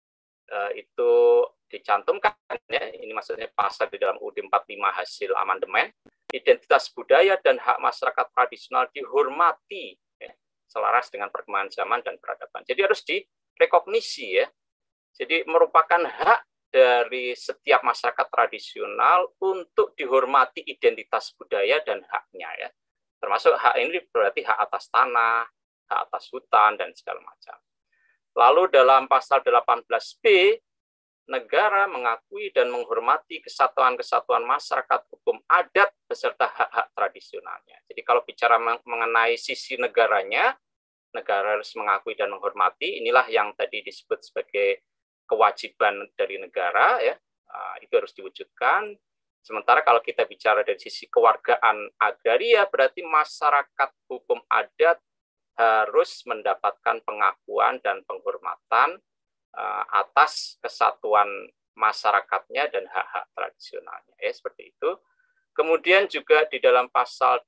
Speaker 1: itu dicantumkan, ya, ini maksudnya pasal di dalam UUD 45 hasil amandemen, identitas budaya dan hak masyarakat tradisional dihormati, ya, selaras dengan perkembangan zaman dan peradaban. Jadi harus direkognisi, ya. Jadi merupakan hak dari setiap masyarakat tradisional untuk dihormati identitas budaya dan haknya, ya. Termasuk hak ini berarti hak atas tanah, hak atas hutan, dan segala macam. Lalu dalam pasal 18B, negara mengakui dan menghormati kesatuan-kesatuan masyarakat hukum adat beserta hak-hak tradisionalnya. Jadi kalau bicara mengenai sisi negaranya, negara harus mengakui dan menghormati, inilah yang tadi disebut sebagai kewajiban dari negara, ya, itu harus diwujudkan. Sementara kalau kita bicara dari sisi kewargaan agraria, berarti masyarakat hukum adat harus mendapatkan pengakuan dan penghormatan atas kesatuan masyarakatnya dan hak-hak tradisionalnya, ya, seperti itu. Kemudian juga di dalam pasal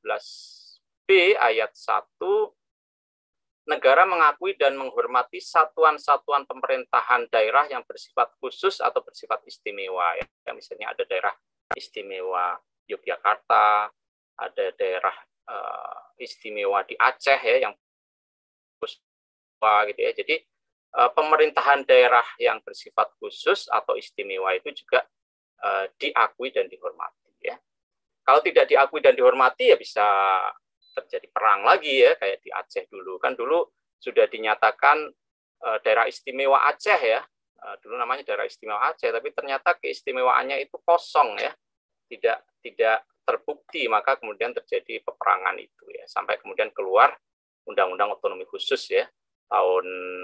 Speaker 1: 18B ayat 1, negara mengakui dan menghormati satuan-satuan pemerintahan daerah yang bersifat khusus atau bersifat istimewa, ya. Misalnya ada daerah istimewa Yogyakarta, ada daerah istimewa di Aceh, ya, yang khusus, gitu, ya. Jadi pemerintahan daerah yang bersifat khusus atau istimewa itu juga diakui dan dihormati, ya. Kalau tidak diakui dan dihormati, ya bisa terjadi perang lagi, ya, kayak di Aceh dulu. Kan dulu sudah dinyatakan daerah istimewa Aceh, ya. Dulu namanya daerah istimewa Aceh, tapi ternyata keistimewaannya itu kosong, ya. Tidak terbukti, maka kemudian terjadi peperangan itu, ya, sampai kemudian keluar Undang-Undang Otonomi Khusus, ya, tahun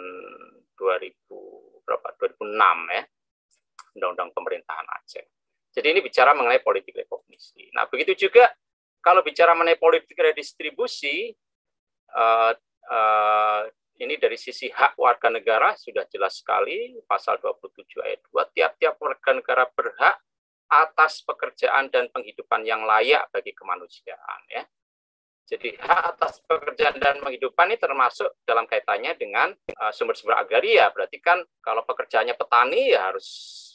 Speaker 1: 2006, ya, Undang-Undang Pemerintahan Aceh. Jadi ini bicara mengenai politik rekognisi. Nah, begitu juga kalau bicara mengenai politik redistribusi, ini dari sisi hak warga negara sudah jelas sekali, pasal 27 ayat 2, tiap-tiap warga negara berhak atas pekerjaan dan penghidupan yang layak bagi kemanusiaan, ya. Jadi hak atas pekerjaan dan penghidupan ini termasuk dalam kaitannya dengan sumber-sumber agraria. Berarti kan kalau pekerjaannya petani, ya harus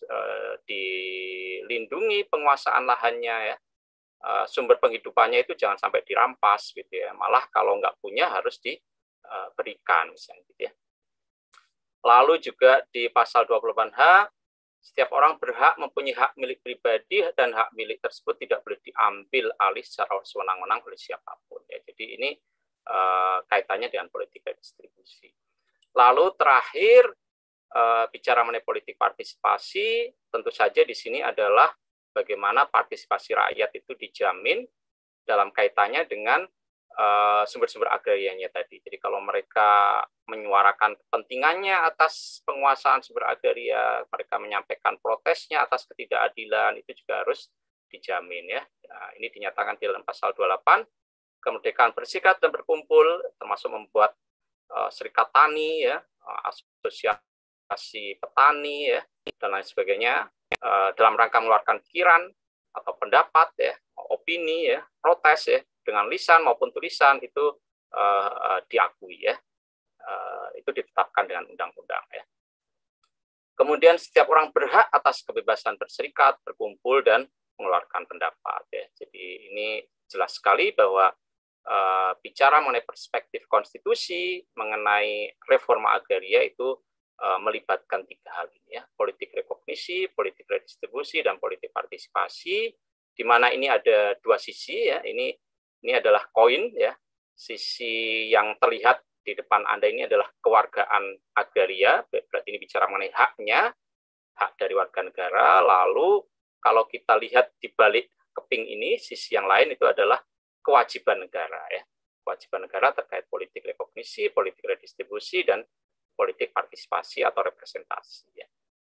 Speaker 1: dilindungi penguasaan lahannya, ya. Sumber penghidupannya itu jangan sampai dirampas, gitu, ya. Malah kalau nggak punya harus diberikan, misalnya, gitu, ya. Lalu juga di pasal 28H, setiap orang berhak mempunyai hak milik pribadi dan hak milik tersebut tidak boleh diambil alih secara sewenang-wenang oleh siapapun, ya. Jadi ini kaitannya dengan politik redistribusi. Lalu terakhir bicara mengenai politik partisipasi, tentu saja di sini adalah bagaimana partisipasi rakyat itu dijamin dalam kaitannya dengan sumber-sumber agrarianya tadi. Jadi kalau mereka menyuarakan kepentingannya atas penguasaan sumber agraria, mereka menyampaikan protesnya atas ketidakadilan, itu juga harus dijamin, ya. Nah, ini dinyatakan di dalam pasal 28, kemerdekaan berserikat dan berkumpul, termasuk membuat serikat tani, ya, asosiasi petani, ya, dan lain sebagainya, dalam rangka mengeluarkan pikiran atau pendapat, ya, opini, ya, protes, ya, dengan lisan maupun tulisan itu diakui, ya. Itu ditetapkan dengan undang-undang, ya. Kemudian setiap orang berhak atas kebebasan berserikat, berkumpul, dan mengeluarkan pendapat, ya. Jadi ini jelas sekali bahwa bicara mengenai perspektif konstitusi mengenai reforma agraria itu melibatkan tiga hal ini, ya. Politik rekognisi, politik redistribusi, dan politik partisipasi. di mana ini ada dua sisi ya. Ini adalah koin ya. Sisi yang terlihat di depan Anda ini adalah kewargaan agraria, berarti ini bicara mengenai haknya, hak dari warga negara. Lalu kalau kita lihat di balik keping ini, sisi yang lain itu adalah kewajiban negara ya. Kewajiban negara terkait politik rekognisi, politik redistribusi, dan politik partisipasi atau representasi ya.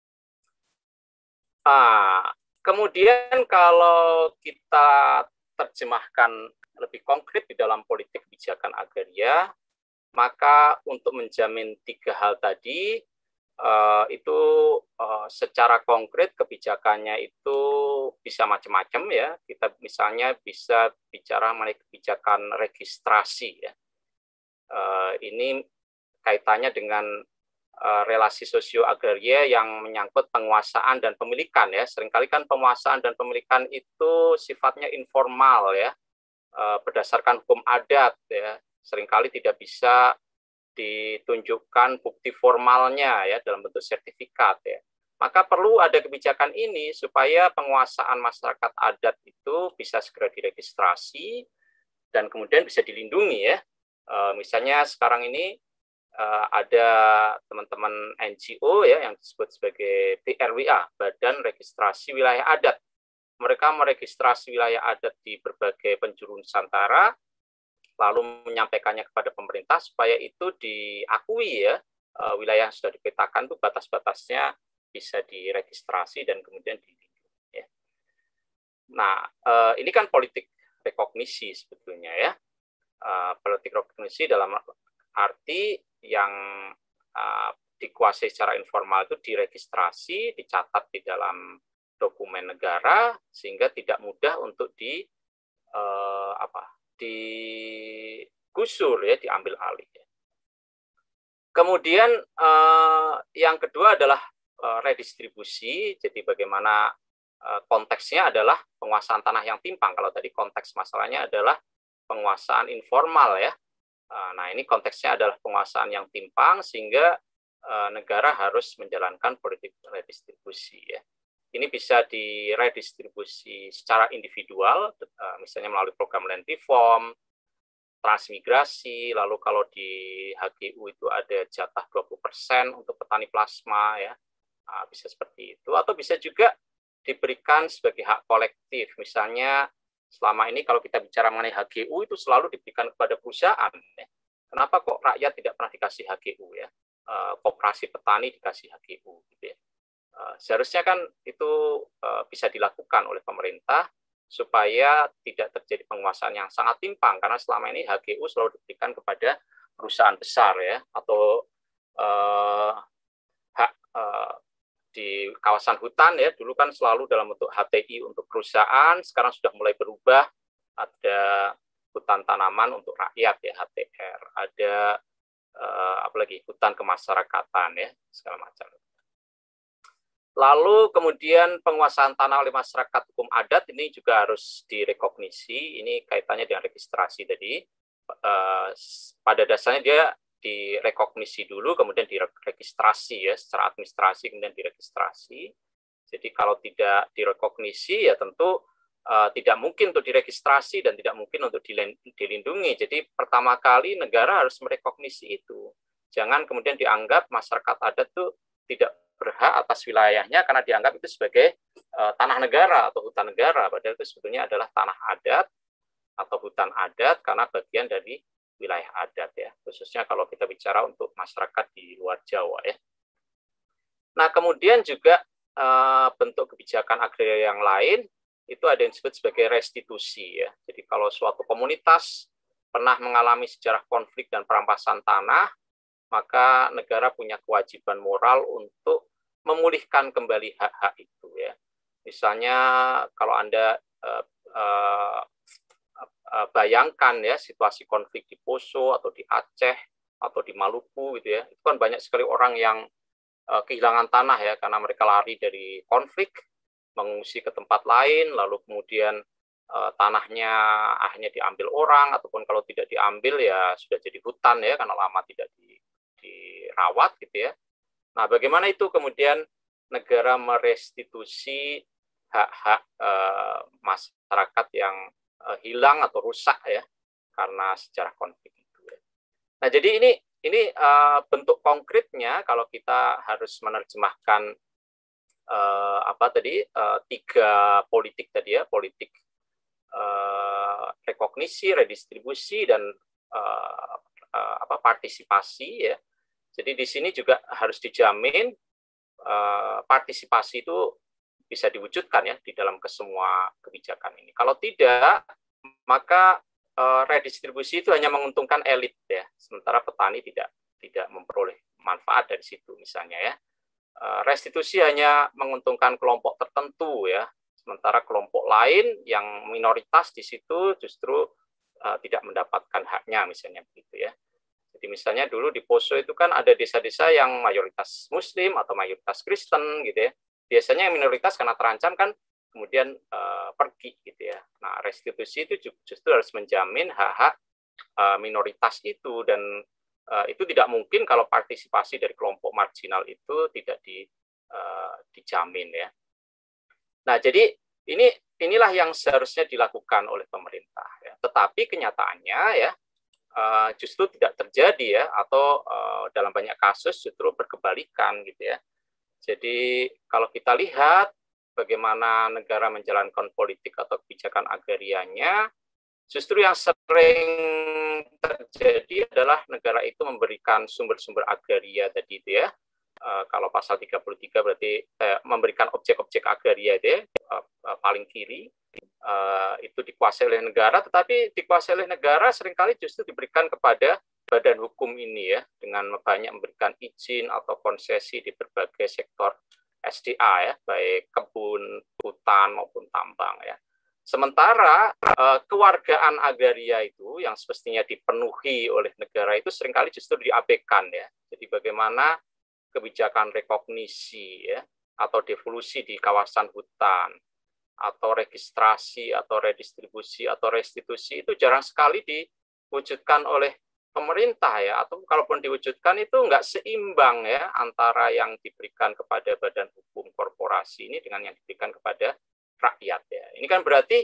Speaker 1: Kemudian kalau kita terjemahkan lebih konkret di dalam politik kebijakan agraria, maka untuk menjamin tiga hal tadi, itu secara konkret kebijakannya itu bisa macam-macam ya. Kita misalnya bisa bicara mengenai kebijakan registrasi ya. Ini kaitannya dengan relasi sosio-agraria yang menyangkut penguasaan dan pemilikan ya. Seringkali kan penguasaan dan pemilikan itu sifatnya informal ya, berdasarkan hukum adat ya. Seringkali tidak bisa ditunjukkan bukti formalnya ya dalam bentuk sertifikat ya. Maka perlu ada kebijakan ini supaya penguasaan masyarakat adat itu bisa segera diregistrasi dan kemudian bisa dilindungi ya. Misalnya sekarang ini ada teman-teman NGO ya yang disebut sebagai BRWA, Badan Registrasi Wilayah Adat. Mereka meregistrasi wilayah adat di berbagai penjuru Nusantara, lalu menyampaikannya kepada pemerintah supaya itu diakui ya, wilayah yang sudah dipetakan itu batas-batasnya bisa diregistrasi dan kemudian dilindungi. Ya. Nah, ini kan politik rekognisi sebetulnya ya. Politik rekognisi dalam arti yang dikuasai secara informal itu diregistrasi, dicatat di dalam dokumen negara sehingga tidak mudah untuk digusur ya, diambil alih. Kemudian yang kedua adalah redistribusi. Jadi bagaimana konteksnya adalah penguasaan tanah yang timpang. Kalau tadi konteks masalahnya adalah penguasaan informal ya. Nah, ini konteksnya adalah penguasaan yang timpang sehingga negara harus menjalankan politik redistribusi ya. Ini bisa diredistribusi secara individual, misalnya melalui program land reform, transmigrasi, lalu kalau di HGU itu ada jatah 20% untuk petani plasma ya. Bisa seperti itu, atau bisa juga diberikan sebagai hak kolektif. Misalnya selama ini kalau kita bicara mengenai HGU itu selalu diberikan kepada perusahaan. Ya. Kenapa kok rakyat tidak pernah dikasih HGU ya? Koperasi petani dikasih HGU gitu ya. Seharusnya kan itu bisa dilakukan oleh pemerintah supaya tidak terjadi penguasaan yang sangat timpang, karena selama ini HGU selalu diberikan kepada perusahaan besar ya, atau hak di kawasan hutan ya, dulu kan selalu dalam bentuk HTI untuk perusahaan, sekarang sudah mulai berubah, ada hutan tanaman untuk rakyat ya, HTR, ada apalagi hutan kemasyarakatan ya, segala macam. Lalu kemudian penguasaan tanah oleh masyarakat hukum adat ini juga harus direkognisi. Ini kaitannya dengan registrasi tadi. Pada dasarnya dia direkognisi dulu, kemudian diregistrasi ya, secara administrasi kemudian diregistrasi. Jadi kalau tidak direkognisi ya tentu tidak mungkin untuk diregistrasi dan tidak mungkin untuk dilindungi. Jadi pertama kali negara harus merekognisi itu. Jangan kemudian dianggap masyarakat adat itu tidak berhak atas wilayahnya karena dianggap itu sebagai tanah negara atau hutan negara, padahal itu sebetulnya adalah tanah adat atau hutan adat karena bagian dari wilayah adat ya, khususnya kalau kita bicara untuk masyarakat di luar Jawa ya. Nah, kemudian juga bentuk kebijakan agraria yang lain itu ada yang disebut sebagai restitusi ya. Jadi kalau suatu komunitas pernah mengalami sejarah konflik dan perampasan tanah, maka negara punya kewajiban moral untuk memulihkan kembali hak-hak itu ya. Misalnya kalau Anda bayangkan ya situasi konflik di Poso atau di Aceh atau di Maluku gitu ya, itu kan banyak sekali orang yang kehilangan tanah ya karena mereka lari dari konflik, mengungsi ke tempat lain, lalu kemudian tanahnya akhirnya diambil orang, ataupun kalau tidak diambil ya sudah jadi hutan ya karena lama tidak dirawat gitu ya. Nah, bagaimana itu kemudian negara merestitusi hak-hak masyarakat yang hilang atau rusak ya karena sejarah konflik itu. Nah, jadi ini bentuk konkretnya kalau kita harus menerjemahkan tiga politik tadi ya, politik rekognisi, redistribusi, dan partisipasi ya. Jadi di sini juga harus dijamin partisipasi itu bisa diwujudkan ya di dalam kesemua kebijakan ini. Kalau tidak, maka redistribusi itu hanya menguntungkan elit ya, sementara petani tidak memperoleh manfaat dari situ misalnya ya. Restitusi hanya menguntungkan kelompok tertentu ya, sementara kelompok lain yang minoritas di situ justru tidak mendapatkan haknya misalnya begitu ya. Jadi misalnya dulu di Poso itu kan ada desa-desa yang mayoritas Muslim atau mayoritas Kristen gitu ya. Biasanya yang minoritas karena terancam kan kemudian pergi gitu ya. Nah, restitusi itu justru harus menjamin hak-hak minoritas itu, dan itu tidak mungkin kalau partisipasi dari kelompok marginal itu tidak dijamin ya. Nah, jadi inilah yang seharusnya dilakukan oleh pemerintah ya. Tetapi kenyataannya ya justru tidak terjadi ya, atau dalam banyak kasus justru berkebalikan gitu ya. Jadi kalau kita lihat bagaimana negara menjalankan politik atau kebijakan agrarianya, justru yang sering terjadi adalah negara itu memberikan sumber-sumber agraria tadi itu ya. Kalau pasal 33 berarti memberikan objek-objek agraria itu ya, paling kiri, itu dikuasai oleh negara, tetapi dikuasai oleh negara seringkali justru diberikan kepada badan hukum ini ya, dengan banyak memberikan izin atau konsesi di berbagai sektor SDA ya, baik kebun, hutan maupun tambang ya. Sementara kewargaan agraria itu yang semestinya dipenuhi oleh negara itu seringkali justru diabaikan ya. Jadi bagaimana kebijakan rekognisi ya, atau devolusi di kawasan hutan, atau registrasi, atau redistribusi, atau restitusi itu jarang sekali diwujudkan oleh pemerintah ya, atau kalaupun diwujudkan itu nggak seimbang ya antara yang diberikan kepada badan hukum korporasi ini dengan yang diberikan kepada rakyat ya. Ini kan berarti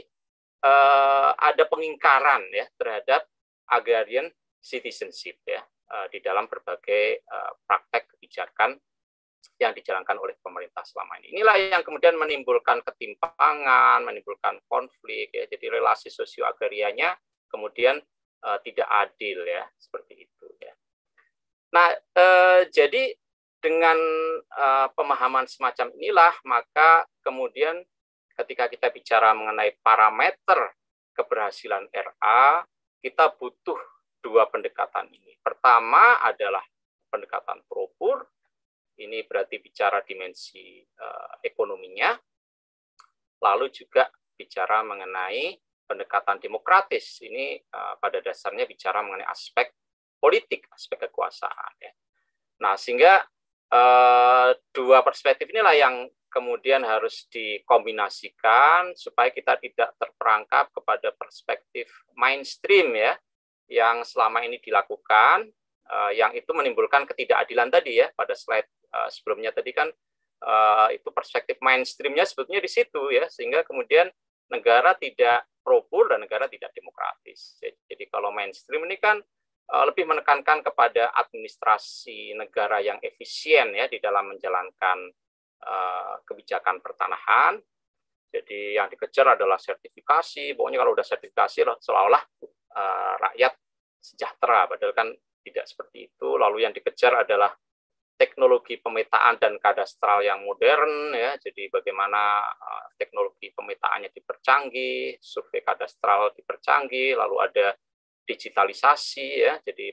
Speaker 1: ada pengingkaran ya terhadap agrarian citizenship ya di dalam berbagai praktek kebijakan yang dijalankan oleh pemerintah selama ini. Inilah yang kemudian menimbulkan ketimpangan, menimbulkan konflik ya. Jadi relasi sosio-agrarianya kemudian tidak adil ya, seperti itu ya. Nah, jadi dengan pemahaman semacam inilah, maka kemudian ketika kita bicara mengenai parameter keberhasilan RA, kita butuh dua pendekatan ini. Pertama adalah pendekatan pro-pur, ini berarti bicara dimensi ekonominya, lalu juga bicara mengenai pendekatan demokratis, ini pada dasarnya bicara mengenai aspek politik, aspek kekuasaan. Ya. Nah, sehingga dua perspektif inilah yang kemudian harus dikombinasikan supaya kita tidak terperangkap kepada perspektif mainstream ya, yang selama ini dilakukan, yang itu menimbulkan ketidakadilan tadi ya. Pada slide sebelumnya tadi kan itu perspektif mainstreamnya sebetulnya di situ ya, sehingga kemudian negara tidak pro-pur dan negara tidak demokratis. Jadi kalau mainstream ini kan lebih menekankan kepada administrasi negara yang efisien ya di dalam menjalankan kebijakan pertanahan. Jadi yang dikejar adalah sertifikasi. Pokoknya kalau udah sertifikasi seolah-olah rakyat sejahtera, padahal kan tidak seperti itu. Lalu yang dikejar adalah teknologi pemetaan dan kadastral yang modern ya. Jadi bagaimana teknologi pemetaannya dipercanggih, survei kadastral dipercanggih, lalu ada digitalisasi ya. Jadi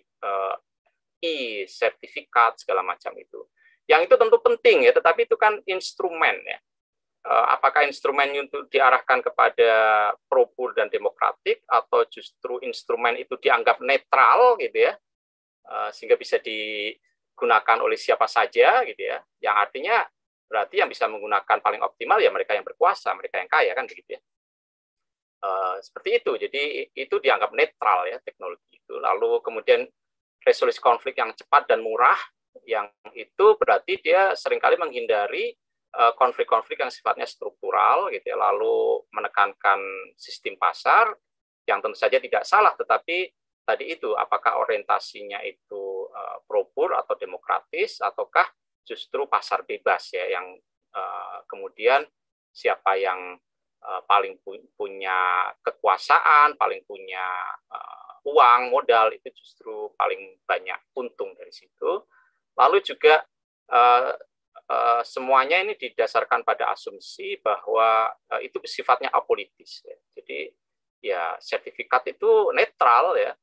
Speaker 1: e-sertifikat segala macam itu. Yang itu tentu penting ya, tetapi itu kan instrumen ya. Apakah instrumen itu diarahkan kepada pro-pur dan demokratik, atau justru instrumen itu dianggap netral gitu ya, sehingga bisa digunakan oleh siapa saja gitu ya. Yang artinya berarti yang bisa menggunakan paling optimal ya mereka yang berkuasa, mereka yang kaya kan begitu ya. Seperti itu. Jadi itu dianggap netral ya teknologi itu. Lalu kemudian resolusi konflik yang cepat dan murah, yang itu berarti dia seringkali menghindari konflik-konflik yang sifatnya struktural gitu ya, lalu menekankan sistem pasar yang tentu saja tidak salah, tetapi tadi itu apakah orientasinya itu pro-pur atau demokratis ataukah justru pasar bebas ya, yang kemudian siapa yang paling punya kekuasaan, paling punya uang, modal, itu justru paling banyak untung dari situ. Lalu juga semuanya ini didasarkan pada asumsi bahwa itu sifatnya apolitis. Ya. Jadi ya sertifikat itu netral ya,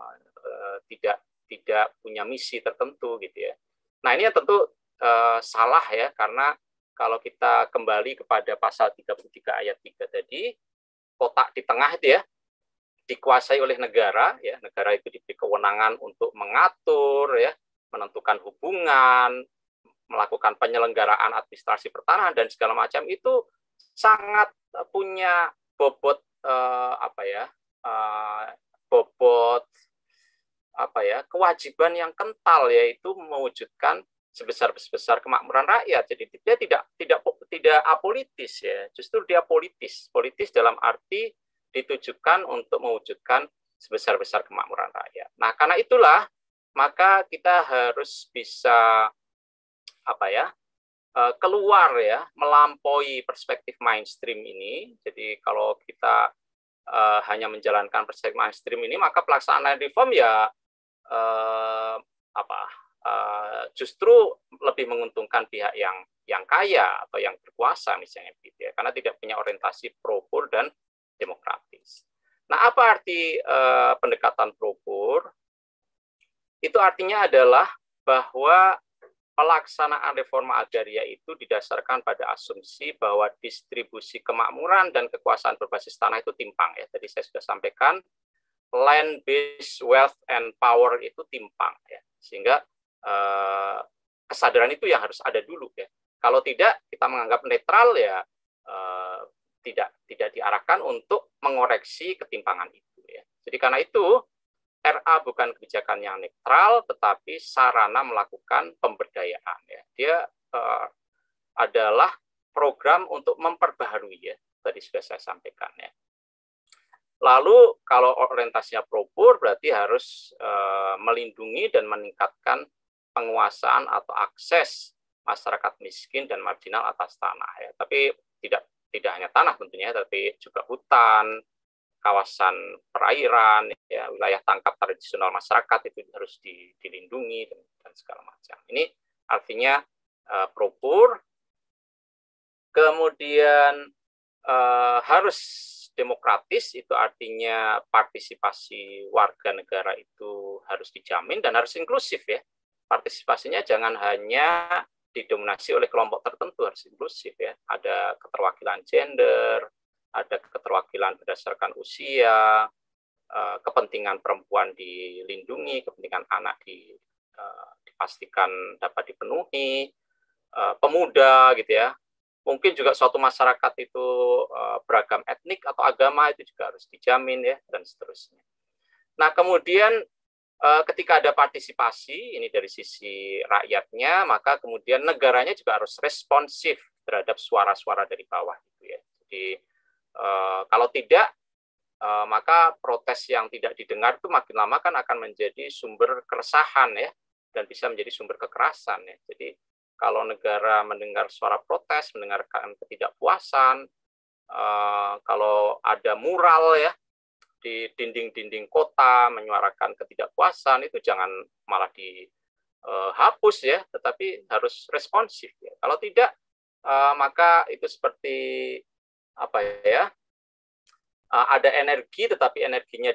Speaker 1: tidak punya misi tertentu gitu ya. Nah ini yang tentu salah ya, karena kalau kita kembali kepada pasal 33 ayat 3 tadi, kotak di tengah itu ya, dikuasai oleh negara, ya, negara itu diberi kewenangan untuk mengatur, ya, menentukan hubungan, melakukan penyelenggaraan administrasi pertanahan dan segala macam, itu sangat punya bobot bobot kewajiban yang kental, yaitu mewujudkan sebesar kemakmuran rakyat. Jadi dia tidak apolitis ya, justru dia politis dalam arti ditujukan untuk mewujudkan sebesar kemakmuran rakyat. Nah, karena itulah maka kita harus bisa keluar ya, melampaui perspektif mainstream ini. Jadi kalau kita hanya menjalankan perspektif mainstream ini, maka pelaksanaan reform ya justru lebih menguntungkan pihak yang kaya atau yang berkuasa misalnya gitu ya, karena tidak punya orientasi pro-pur dan demokratis. Nah, apa arti pendekatan pro-pur? Itu artinya adalah bahwa pelaksanaan reforma agraria itu didasarkan pada asumsi bahwa distribusi kemakmuran dan kekuasaan berbasis tanah itu timpang ya. Tadi saya sudah sampaikan, land based wealth and power itu timpang ya, sehingga kesadaran itu yang harus ada dulu ya. Kalau tidak, kita menganggap netral ya, tidak diarahkan untuk mengoreksi ketimpangan itu ya. Jadi karena itu RA bukan kebijakan yang netral, tetapi sarana melakukan pemberdayaan ya. Dia adalah program untuk memperbaharui ya, tadi sudah saya sampaikan ya. Lalu kalau orientasinya pro-pur berarti harus melindungi dan meningkatkan penguasaan atau akses masyarakat miskin dan marginal atas tanah ya. Tapi tidak hanya tanah tentunya, tapi juga hutan, kawasan perairan, ya, wilayah tangkap tradisional masyarakat itu harus dilindungi dan segala macam. Ini artinya pro-pur. Kemudian harus demokratis, itu artinya partisipasi warga negara itu harus dijamin dan harus inklusif ya. Partisipasinya jangan hanya didominasi oleh kelompok tertentu, harus inklusif ya. Ada keterwakilan gender, ada keterwakilan berdasarkan usia, kepentingan perempuan dilindungi, kepentingan anak dipastikan dapat dipenuhi, pemuda gitu ya. Mungkin juga suatu masyarakat itu beragam etnik atau agama itu juga harus dijamin ya, dan seterusnya. Nah, kemudian ketika ada partisipasi ini dari sisi rakyatnya, maka kemudian negaranya juga harus responsif terhadap suara-suara dari bawah gitu ya. Jadi kalau tidak, maka protes yang tidak didengar itu makin lama kan akan menjadi sumber keresahan ya, dan bisa menjadi sumber kekerasan ya. Jadi kalau negara mendengar suara protes, mendengarkan ketidakpuasan, kalau ada mural ya di dinding-dinding kota menyuarakan ketidakpuasan, itu jangan malah dihapus ya, tetapi harus responsif ya. Kalau tidak, maka itu seperti ada energi tetapi energinya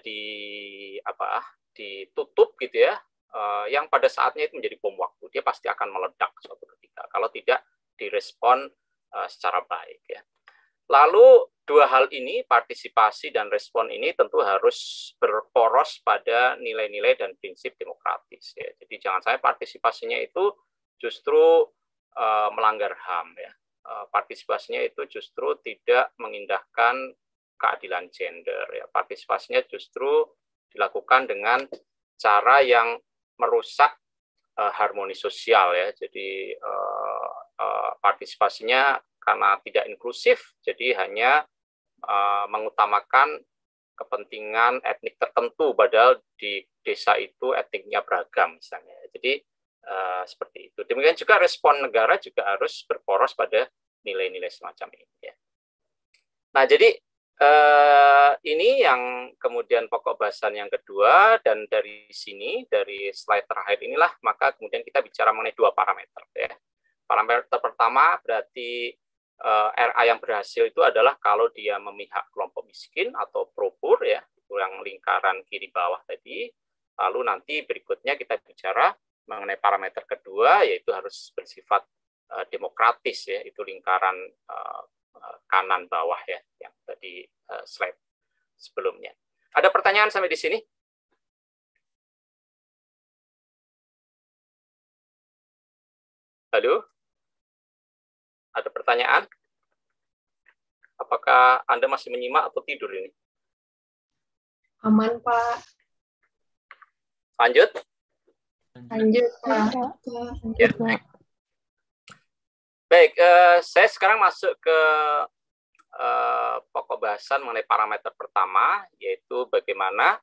Speaker 1: ditutup gitu ya, yang pada saatnya itu menjadi bom waktu. Dia pasti akan meledak suatu ketika kalau tidak direspon secara baik ya. Lalu dua hal ini, partisipasi dan respon ini tentu harus berporos pada nilai-nilai dan prinsip demokratis ya. Jadi jangan sampai partisipasinya itu justru melanggar HAM ya. Partisipasinya itu justru tidak mengindahkan keadilan gender ya. Partisipasinya justru dilakukan dengan cara yang merusak harmoni sosial ya. Jadi partisipasinya karena tidak inklusif, jadi hanya mengutamakan kepentingan etnik tertentu, padahal di desa itu etniknya beragam misalnya. Jadi seperti itu. Demikian juga respon negara juga harus berporos pada nilai-nilai semacam ini. Ya. Nah, jadi ini yang kemudian pokok bahasan yang kedua, dan dari sini, dari slide terakhir inilah, maka kemudian kita bicara mengenai dua parameter. Ya. Parameter pertama berarti RA yang berhasil itu adalah kalau dia memihak kelompok miskin atau pro-poor, ya, itu yang lingkaran kiri bawah tadi. Lalu nanti berikutnya kita bicara mengenai parameter kedua, yaitu harus bersifat demokratis, ya, itu lingkaran kanan bawah, ya, yang tadi slide sebelumnya. Ada pertanyaan sampai di sini? Halo? Ada pertanyaan? Apakah Anda masih menyimak atau tidur ini?
Speaker 2: Aman, Pak.
Speaker 1: Lanjut?
Speaker 2: Lanjut, Pak.
Speaker 1: Ya, baik. Baik, saya sekarang masuk ke pokok bahasan mengenai parameter pertama, yaitu bagaimana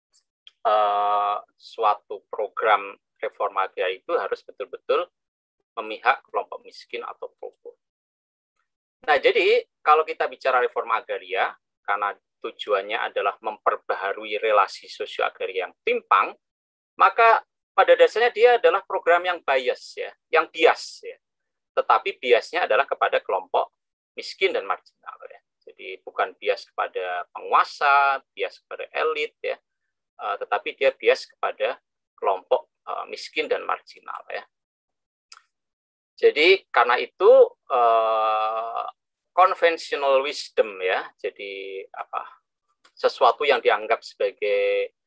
Speaker 1: suatu program reforma agraria itu harus betul-betul memihak kelompok miskin atau pro-poor. Nah, jadi kalau kita bicara reforma agraria, karena tujuannya adalah memperbaharui relasi sosio-agraria yang timpang, maka pada dasarnya dia adalah program yang bias, ya, yang bias, ya. Tetapi biasnya adalah kepada kelompok miskin dan marginal, ya. Jadi bukan bias kepada penguasa, bias kepada elit, ya, tetapi dia bias kepada kelompok miskin dan marginal, ya. Jadi karena itu conventional wisdom, ya, jadi sesuatu yang dianggap sebagai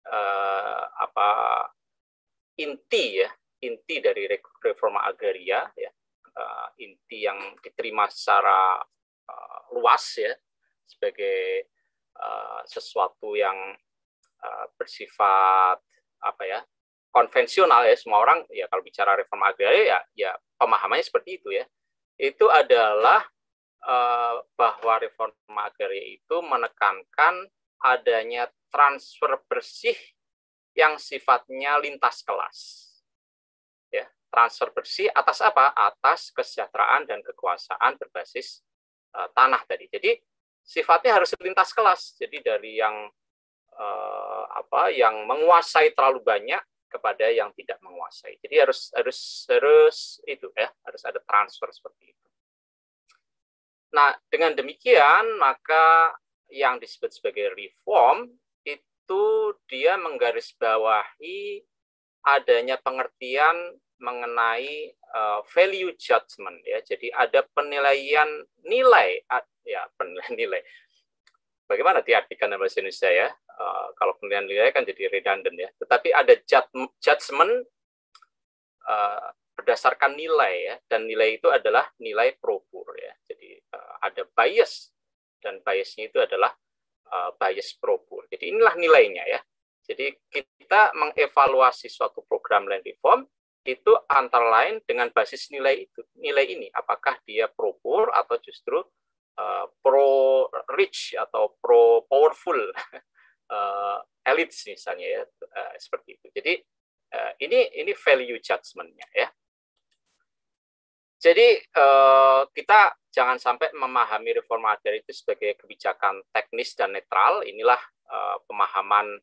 Speaker 1: inti, ya, inti dari reforma agraria, ya, inti yang diterima secara luas, ya, sebagai sesuatu yang bersifat konvensional, ya, semua orang, ya, kalau bicara reforma agraria, ya pemahamannya seperti itu, ya. Itu adalah bahwa reforma agraria itu menekankan adanya transfer bersih yang sifatnya lintas kelas. Ya, transfer bersih atas apa? Atas kesejahteraan dan kekuasaan berbasis tanah tadi. Jadi sifatnya harus lintas kelas. Jadi dari yang yang menguasai terlalu banyak kepada yang tidak menguasai. Jadi harus itu, ya, harus ada transfer seperti itu. Nah, dengan demikian maka yang disebut sebagai reform itu dia menggarisbawahi adanya pengertian mengenai value judgment, ya. Jadi ada penilaian nilai, ya, penilaian nilai. Bagaimana diartikan dalam bahasa Indonesia, ya? Kalau penilaian nilai kan jadi redundant, ya. Tetapi ada judgment berdasarkan nilai, ya, dan nilai itu adalah nilai pro-poor, ya. Jadi ada bias, dan biasnya itu adalah bias pro-poor. Jadi inilah nilainya, ya. Jadi kita mengevaluasi suatu program land reform itu antara lain dengan basis nilai itu, nilai ini, apakah dia pro-poor atau justru pro-rich atau pro-powerful elites misalnya, ya, seperti itu. Jadi ini value judgment-nya, ya. Jadi kita jangan sampai memahami reforma agraria itu sebagai kebijakan teknis dan netral. Inilah pemahaman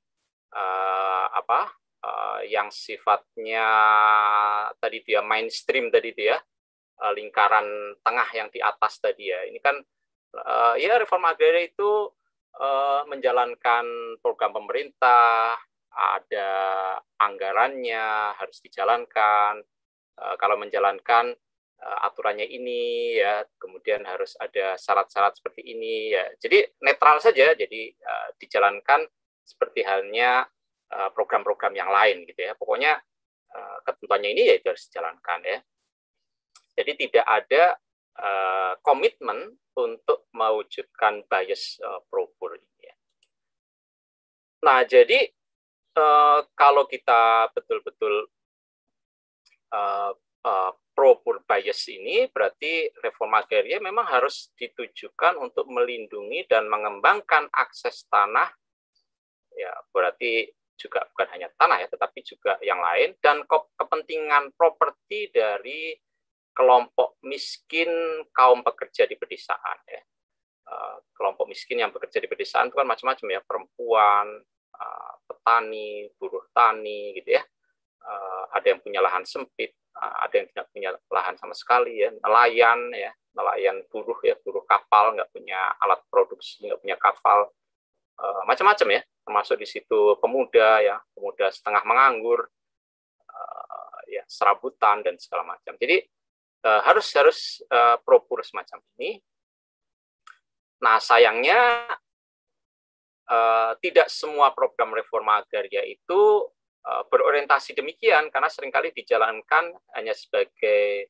Speaker 1: yang sifatnya tadi dia mainstream tadi dia, lingkaran tengah yang di atas tadi, ya. Ini kan ya reforma agraria itu menjalankan program pemerintah, ada anggarannya harus dijalankan. Kalau menjalankan aturannya ini, ya, kemudian harus ada syarat-syarat seperti ini, ya. Jadi netral saja, jadi dijalankan seperti halnya program-program yang lain, gitu, ya. Pokoknya ketentuannya ini ya itu harus dijalankan, ya. Jadi tidak ada komitmen untuk mewujudkan bias pro-poor ini, ya. Nah, jadi kalau kita betul-betul pro-poor bias ini berarti reforma agraria memang harus ditujukan untuk melindungi dan mengembangkan akses tanah, ya berarti juga bukan hanya tanah ya, tetapi juga yang lain, dan kepentingan properti dari kelompok miskin kaum pekerja di pedesaan ya. Kelompok miskin yang bekerja di pedesaan itu kan macam-macam ya, perempuan, petani, buruh tani gitu ya. Ada yang punya lahan sempit, ada yang tidak punya lahan sama sekali ya, nelayan buruh ya, buruh kapal, nggak punya alat produksi, nggak punya kapal, macam-macam ya, termasuk di situ pemuda ya, pemuda setengah menganggur, ya serabutan dan segala macam. Jadi harus pro-poor semacam ini. Nah sayangnya tidak semua program reforma agraria itu berorientasi demikian, karena seringkali dijalankan hanya sebagai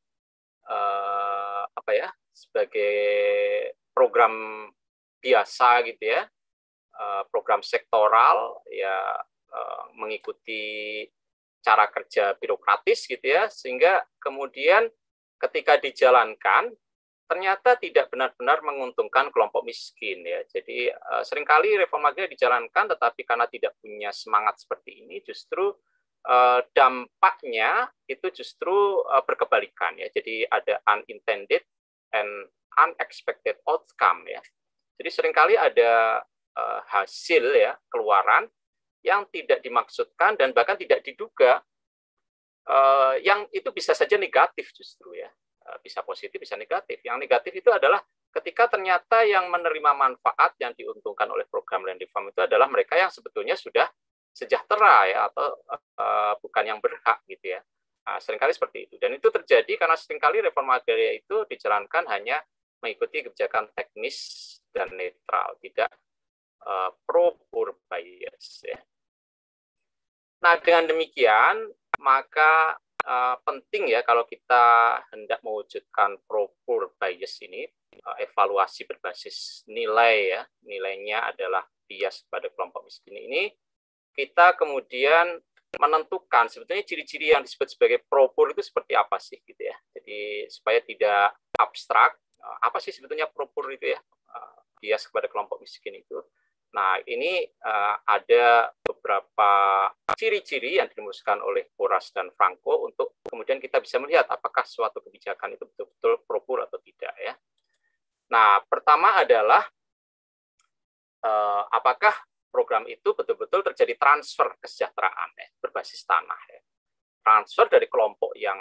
Speaker 1: sebagai program biasa gitu ya, program sektoral ya, mengikuti cara kerja birokratis gitu ya, sehingga kemudian ketika dijalankan ternyata tidak benar-benar menguntungkan kelompok miskin ya. Jadi seringkali reforma agraria dijalankan, tetapi karena tidak punya semangat seperti ini, justru dampaknya itu justru berkebalikan ya. Jadi ada unintended and unexpected outcome ya. Jadi seringkali ada hasil ya, keluaran yang tidak dimaksudkan dan bahkan tidak diduga, yang itu bisa saja negatif justru ya. Bisa positif, bisa negatif. Yang negatif itu adalah ketika ternyata yang menerima manfaat yang diuntungkan oleh program land reform itu adalah mereka yang sebetulnya sudah sejahtera ya, atau bukan yang berhak gitu ya. Nah, seringkali seperti itu. Dan itu terjadi karena seringkali reforma agraria itu dijalankan hanya mengikuti kebijakan teknis dan netral, tidak pro-poor bias ya. Nah, dengan demikian maka penting ya kalau kita hendak mewujudkan pro-poor bias ini, evaluasi berbasis nilai ya, nilainya adalah bias pada kelompok miskin ini, kita kemudian menentukan sebetulnya ciri-ciri yang disebut sebagai pro-poor itu seperti apa sih gitu ya. Jadi supaya tidak abstrak, apa sih sebetulnya pro-poor itu ya, bias kepada kelompok miskin itu. Nah, ini ada beberapa ciri-ciri yang dirumuskan oleh Porras dan Franco untuk kemudian kita bisa melihat apakah suatu kebijakan itu betul-betul pro-poor atau tidak ya. Nah, pertama adalah apakah program itu betul-betul terjadi transfer kesejahteraan ya, berbasis tanah ya. Transfer dari kelompok yang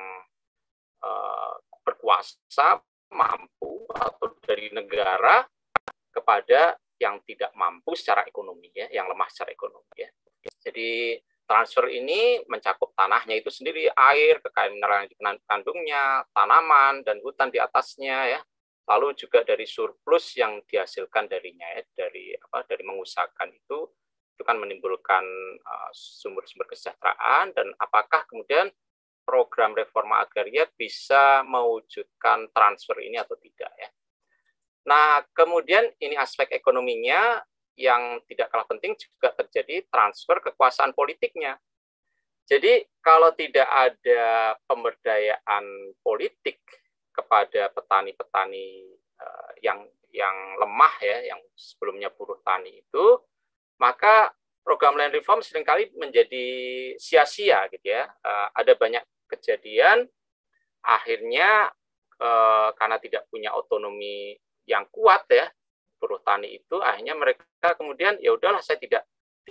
Speaker 1: berkuasa, mampu, atau dari negara kepada yang tidak mampu secara ekonomi ya, yang lemah secara ekonomi ya. Jadi transfer ini mencakup tanahnya itu sendiri, air, kekayaan mineral yang dikandungnya, tanaman dan hutan di atasnya ya. Lalu juga dari surplus yang dihasilkan darinya ya, dari mengusahakan itu kan menimbulkan sumber-sumber kesejahteraan. Dan apakah kemudian program reforma agraria bisa mewujudkan transfer ini atau tidak ya. Nah, kemudian ini aspek ekonominya yang tidak kalah penting juga terjadi transfer kekuasaan politiknya. Jadi kalau tidak ada pemberdayaan politik kepada petani-petani yang lemah ya, yang sebelumnya buruh tani itu, maka program land reform seringkali menjadi sia-sia gitu ya. Ada banyak kejadian akhirnya karena tidak punya otonomi yang kuat ya, buruh tani itu akhirnya mereka kemudian ya udahlah, saya tidak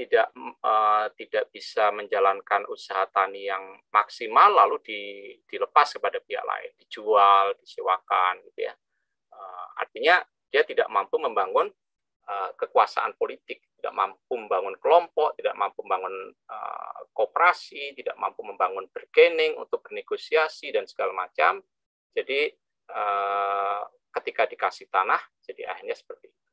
Speaker 1: bisa menjalankan usaha tani yang maksimal, lalu dilepas kepada pihak lain, dijual, disewakan gitu ya. Artinya dia tidak mampu membangun kekuasaan politik, tidak mampu membangun kelompok, tidak mampu membangun koperasi, tidak mampu membangun bargaining untuk bernegosiasi dan segala macam. Jadi ketika dikasih tanah, jadi akhirnya seperti itu.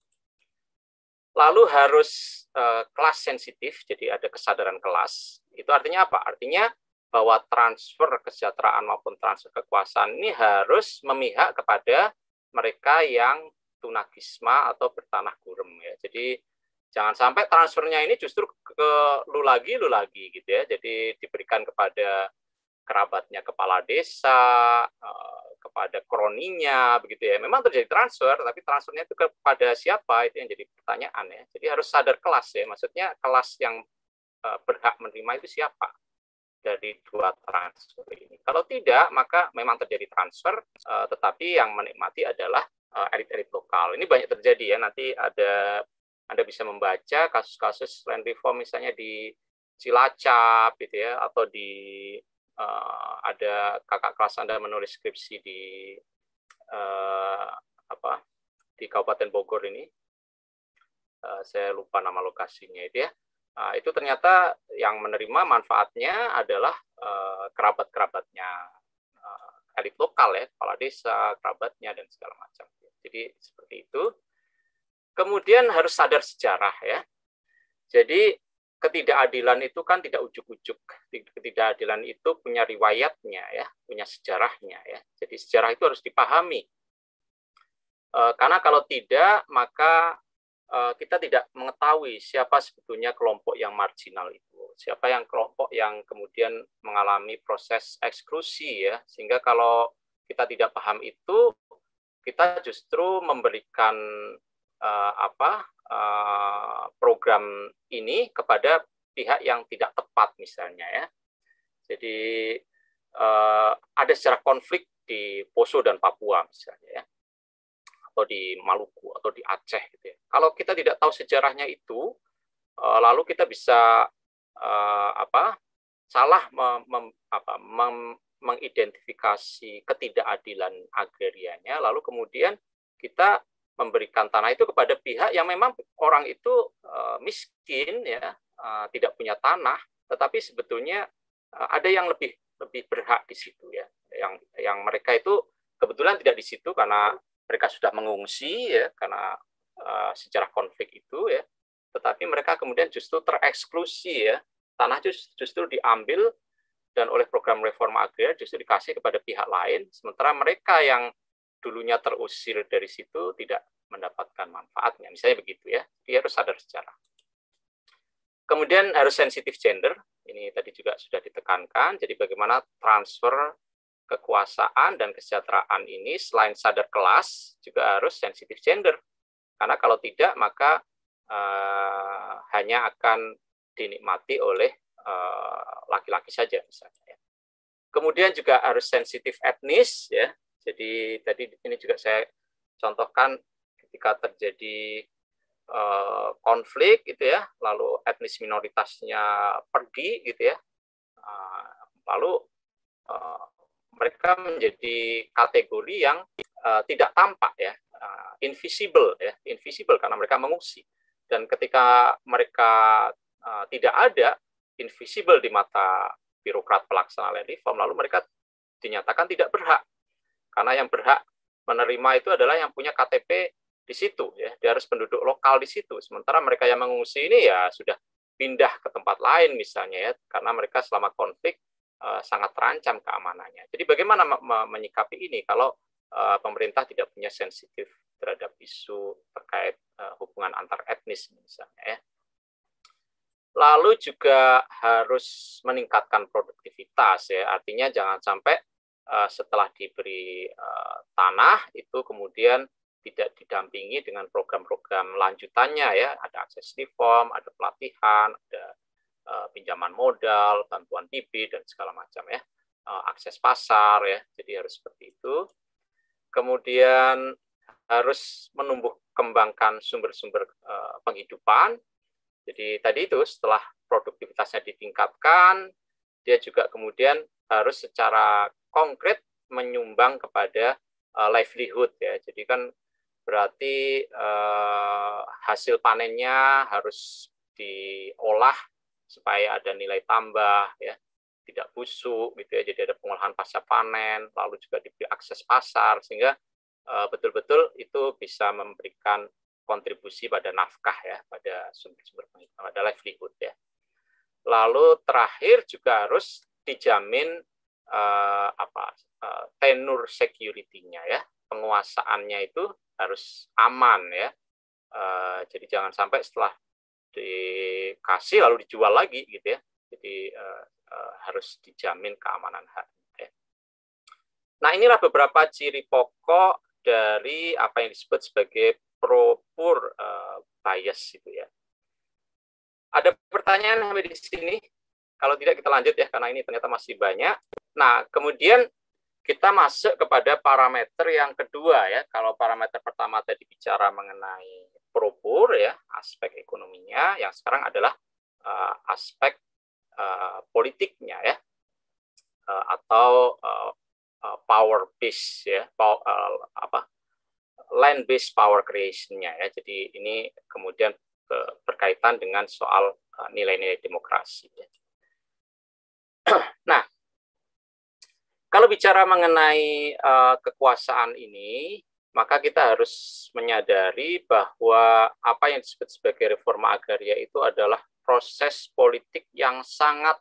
Speaker 1: Lalu harus kelas sensitif, jadi ada kesadaran kelas. Itu artinya apa? Artinya bahwa transfer kesejahteraan maupun transfer kekuasaan ini harus memihak kepada mereka yang tunagisma atau bertanah gurem ya. Jadi jangan sampai transfernya ini justru ke lu lagi gitu ya. Jadi diberikan kepada kerabatnya kepala desa, kepada kroninya, begitu ya. Memang terjadi transfer, tapi transfernya itu kepada siapa, itu yang jadi pertanyaan ya. Jadi harus sadar kelas ya, maksudnya kelas yang berhak menerima itu siapa dari dua transfer ini. Kalau tidak, maka memang terjadi transfer, tetapi yang menikmati adalah elit-elit lokal. Ini banyak terjadi ya, nanti Anda bisa membaca kasus-kasus land reform misalnya di Cilacap gitu ya, atau ada kakak kelas Anda menulis skripsi di di Kabupaten Bogor ini, saya lupa nama lokasinya itu ya. Itu ternyata yang menerima manfaatnya adalah kerabat-kerabatnya elit lokal ya, kepala desa, kerabatnya dan segala macam. Jadi seperti itu. Kemudian harus sadar sejarah ya. Jadi ketidakadilan itu kan tidak ujuk-ujuk. Ketidakadilan itu punya riwayatnya ya, punya sejarahnya ya. Jadi sejarah itu harus dipahami. Karena kalau tidak, maka kita tidak mengetahui siapa sebetulnya kelompok yang marginal itu. Siapa yang kelompok yang kemudian mengalami proses eksklusi ya. Sehingga kalau kita tidak paham itu, kita justru memberikan program ini kepada pihak yang tidak tepat misalnya ya. Jadi ada sejarah konflik di Poso dan Papua misalnya ya, atau di Maluku atau di Aceh gitu ya. Kalau kita tidak tahu sejarahnya itu, lalu kita bisa salah mengidentifikasi ketidakadilan agrarianya, lalu kemudian kita memberikan tanah itu kepada pihak yang memang orang itu miskin ya, tidak punya tanah, tetapi sebetulnya ada yang lebih berhak di situ ya, yang mereka itu kebetulan tidak di situ karena mereka sudah mengungsi ya, karena sejarah konflik itu ya, tetapi mereka kemudian justru tereksklusi ya, tanah justru diambil dan oleh program reforma agraria justru dikasih kepada pihak lain, sementara mereka yang dulunya terusir dari situ tidak mendapatkan manfaatnya, misalnya begitu ya. Dia harus sadar sejarah. Kemudian harus sensitif gender, ini tadi juga sudah ditekankan, jadi bagaimana transfer kekuasaan dan kesejahteraan ini selain sadar kelas, juga harus sensitif gender. Karena kalau tidak, maka hanya akan dinikmati oleh laki-laki saja misalnya. Ya. Kemudian juga harus sensitif etnis, ya. Jadi tadi ini juga saya contohkan ketika terjadi konflik gitu ya, lalu etnis minoritasnya pergi gitu ya, lalu mereka menjadi kategori yang tidak tampak ya, invisible ya, invisible karena mereka mengungsi. Dan ketika mereka tidak ada, invisible di mata birokrat pelaksana land reform, lalu mereka dinyatakan tidak berhak. Karena yang berhak menerima itu adalah yang punya KTP di situ, ya. Dia harus penduduk lokal di situ. Sementara mereka yang mengungsi ini ya sudah pindah ke tempat lain misalnya ya, karena mereka selama konflik sangat terancam keamanannya. Jadi bagaimana menyikapi ini kalau pemerintah tidak punya sensitif terhadap isu terkait hubungan antar etnis misalnya ya. Lalu juga harus meningkatkan produktivitas ya, artinya jangan sampai setelah diberi tanah itu kemudian tidak didampingi dengan program-program lanjutannya ya, ada akses reform, ada pelatihan, ada pinjaman modal, bantuan bibit dan segala macam ya, akses pasar ya, jadi harus seperti itu. Kemudian harus menumbuh kembangkan sumber-sumber penghidupan. Jadi tadi itu setelah produktivitasnya ditingkatkan, dia juga kemudian harus secara konkret menyumbang kepada livelihood ya. Jadi kan berarti hasil panennya harus diolah supaya ada nilai tambah ya, tidak busuk gitu ya. Jadi ada pengolahan pasca panen, lalu juga diberi akses pasar sehingga betul-betul itu bisa memberikan kontribusi pada nafkah ya, pada sumber-sumber penghidupan, pada livelihood ya. Lalu terakhir juga harus dijamin tenure security-nya ya, penguasaannya itu harus aman ya. Jadi jangan sampai setelah dikasih lalu dijual lagi gitu ya. Jadi harus dijamin keamanan haknya. Nah, inilah beberapa ciri pokok dari apa yang disebut sebagai pro-poor bias itu ya. Ada pertanyaan sampai di sini? Kalau tidak kita lanjut ya, karena ini ternyata masih banyak. Nah, kemudian kita masuk kepada parameter yang kedua ya. Kalau parameter pertama tadi bicara mengenai pro-poor ya, aspek ekonominya, yang sekarang adalah aspek politiknya ya, atau power base ya, land based power creation-nya ya. Jadi ini kemudian berkaitan dengan soal nilai-nilai demokrasi ya. Nah, kalau bicara mengenai kekuasaan ini, maka kita harus menyadari bahwa apa yang disebut sebagai reforma agraria itu adalah proses politik yang sangat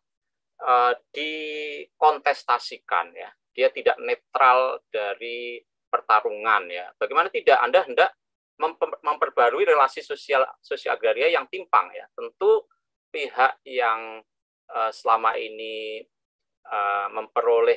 Speaker 1: dikontestasikan ya. Dia tidak netral dari pertarungan ya. Bagaimana tidak Anda hendak memperbarui relasi sosial agraria yang timpang ya. Tentu pihak yang selama ini memperoleh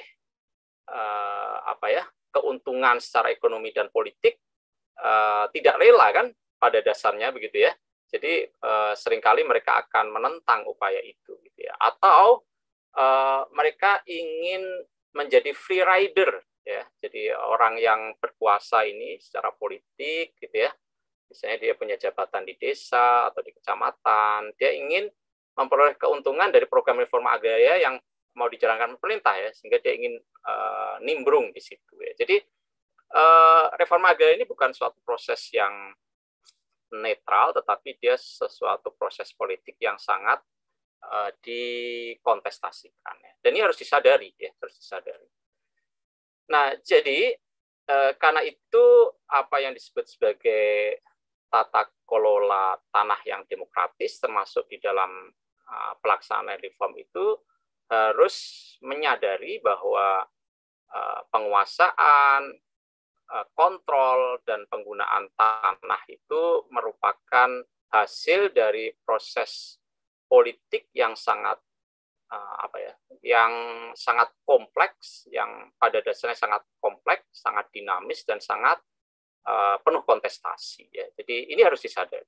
Speaker 1: keuntungan secara ekonomi dan politik tidak rela kan pada dasarnya begitu ya. Jadi seringkali mereka akan menentang upaya itu gitu ya. Atau mereka ingin menjadi free rider ya. Jadi orang yang berkuasa ini secara politik gitu ya. Misalnya dia punya jabatan di desa atau di kecamatan, dia ingin memperoleh keuntungan dari program reforma agraria yang mau dijalankan pemerintah ya, sehingga dia ingin nimbrung di situ ya. Jadi reforma agraria ini bukan suatu proses yang netral, tetapi dia sesuatu proses politik yang sangat dikontestasikan ya. Dan ini harus disadari ya, harus disadari. Nah, jadi karena itu apa yang disebut sebagai tata kelola tanah yang demokratis termasuk di dalam pelaksanaan reform itu harus menyadari bahwa penguasaan, kontrol, dan penggunaan tanah itu merupakan hasil dari proses politik yang sangat yang sangat kompleks, yang pada dasarnya sangat kompleks, sangat dinamis, dan sangat penuh kontestasi. Ya. Jadi ini harus disadari.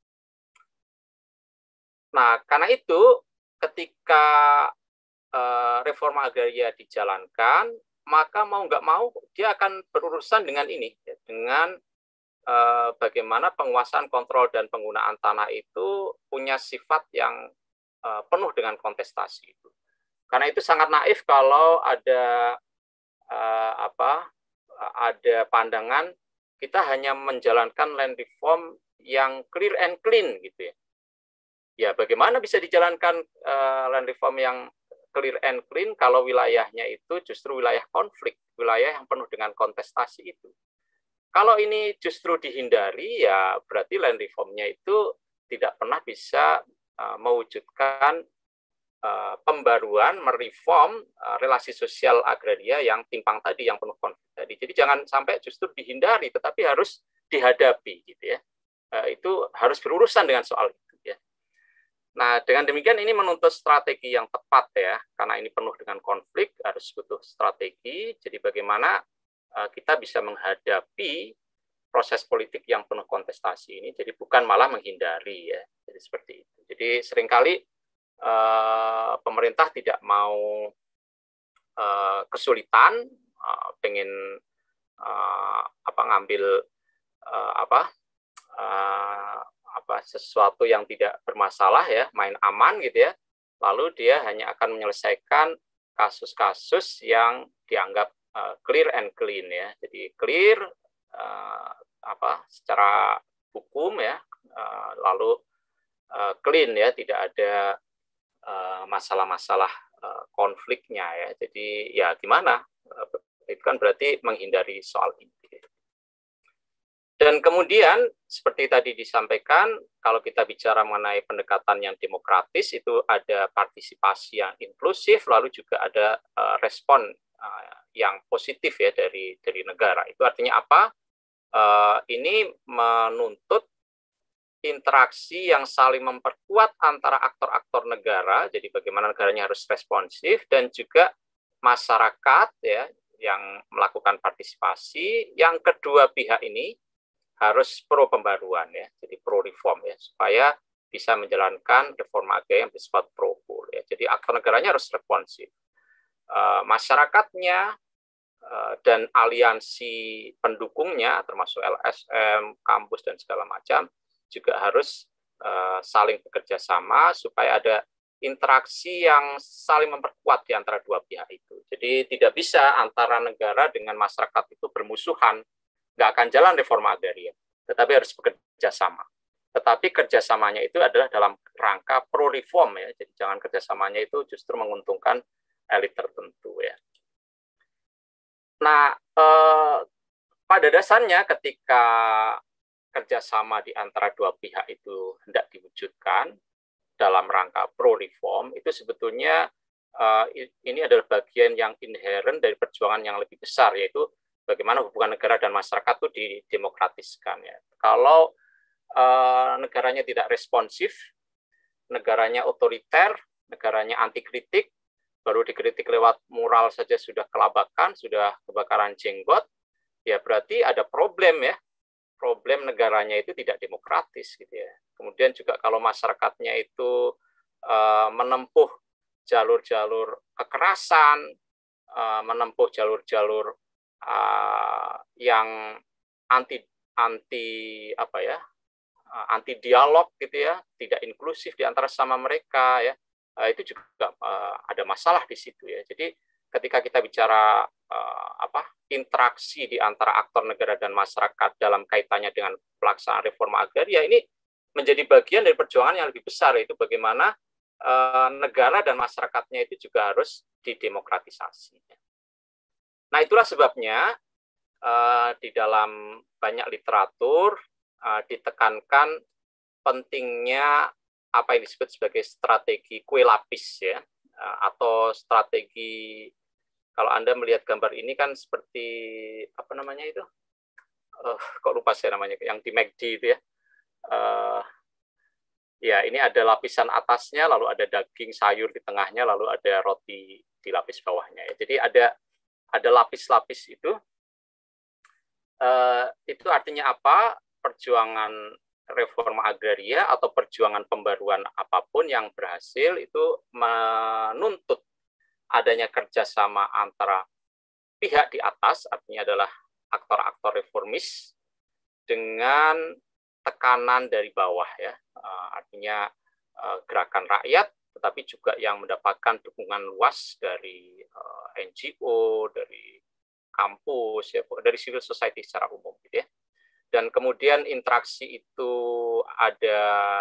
Speaker 1: Nah, karena itu ketika reforma agraria dijalankan, maka mau nggak mau dia akan berurusan dengan ini, ya, dengan bagaimana penguasaan, kontrol, dan penggunaan tanah itu punya sifat yang penuh dengan kontestasi itu. Karena itu sangat naif kalau ada ada pandangan kita hanya menjalankan land reform yang clear and clean gitu ya. Ya, bagaimana bisa dijalankan land reform yang clear and clean kalau wilayahnya itu justru wilayah konflik, wilayah yang penuh dengan kontestasi itu. Kalau ini justru dihindari, ya berarti land reformnya itu tidak pernah bisa mewujudkan pembaruan, mereform relasi sosial agraria yang timpang tadi, yang penuh konflik tadi. Jadi jangan sampai justru dihindari, tetapi harus dihadapi, gitu ya. Itu harus berurusan dengan soal itu, ya. Nah, dengan demikian ini menuntut strategi yang tepat, ya, karena ini penuh dengan konflik, harus butuh strategi. Jadi bagaimana kita bisa menghadapi proses politik yang penuh kontestasi ini, jadi bukan malah menghindari, ya. Jadi seperti itu. Jadi seringkali pemerintah tidak mau kesulitan, pengen ngambil sesuatu yang tidak bermasalah ya, main aman gitu ya. Lalu dia hanya akan menyelesaikan kasus-kasus yang dianggap clear and clean ya. Jadi clear secara hukum ya, lalu clean ya, tidak ada masalah-masalah konfliknya ya. Jadi ya gimana? Itu kan berarti menghindari soal ini. Dan kemudian seperti tadi disampaikan, kalau kita bicara mengenai pendekatan yang demokratis, itu ada partisipasi yang inklusif, lalu juga ada respon yang positif ya dari negara. Itu artinya apa? Ini menuntut interaksi yang saling memperkuat antara aktor-aktor negara, jadi bagaimana negaranya harus responsif, dan juga masyarakat ya yang melakukan partisipasi. Yang kedua pihak ini harus pro pembaruan ya, jadi pro reform ya, supaya bisa menjalankan reforma agraria yang bersifat pro-pol ya. Jadi aktor negaranya harus responsif. Masyarakatnya dan aliansi pendukungnya termasuk LSM, kampus dan segala macam juga harus saling bekerja sama supaya ada interaksi yang saling memperkuat di antara dua pihak itu. Jadi tidak bisa antara negara dengan masyarakat itu bermusuhan, nggak akan jalan reforma agraria, tetapi harus bekerja sama. Tetapi kerjasamanya itu adalah dalam rangka pro-reform ya, jadi jangan kerjasamanya itu justru menguntungkan elit tertentu ya. Nah, pada dasarnya ketika kerjasama di antara dua pihak itu hendak diwujudkan dalam rangka pro-reform, itu sebetulnya ini adalah bagian yang inheren dari perjuangan yang lebih besar, yaitu bagaimana hubungan negara dan masyarakat itu didemokratiskan. Ya. Kalau negaranya tidak responsif, negaranya otoriter, negaranya anti kritik, baru dikritik lewat moral saja sudah kelabakan, sudah kebakaran jenggot, ya berarti ada problem ya. Problem negaranya itu tidak demokratis gitu ya. Kemudian juga kalau masyarakatnya itu menempuh jalur-jalur kekerasan, menempuh jalur-jalur yang anti dialog gitu ya, tidak inklusif di antara sama mereka ya, itu juga ada masalah di situ ya. Jadi ketika kita bicara interaksi di antara aktor negara dan masyarakat dalam kaitannya dengan pelaksanaan reforma agraria, ini menjadi bagian dari perjuangan yang lebih besar, yaitu bagaimana negara dan masyarakatnya itu juga harus didemokratisasi. Nah, itulah sebabnya di dalam banyak literatur ditekankan pentingnya apa yang disebut sebagai strategi kue lapis ya, atau strategi, kalau Anda melihat gambar ini kan seperti apa namanya itu, kok lupa saya namanya, yang di McD itu ya. Ya, ini ada lapisan atasnya, lalu ada daging sayur di tengahnya, lalu ada roti di lapis bawahnya. Jadi ada lapis-lapis itu. Itu artinya apa? Perjuangan reforma agraria atau perjuangan pembaruan apapun yang berhasil itu menuntut adanya kerjasama antara pihak di atas, artinya adalah aktor-aktor reformis, dengan tekanan dari bawah ya, artinya gerakan rakyat, tetapi juga yang mendapatkan dukungan luas dari NGO, dari kampus ya, dari civil society secara umum gitu ya. Dan kemudian interaksi itu ada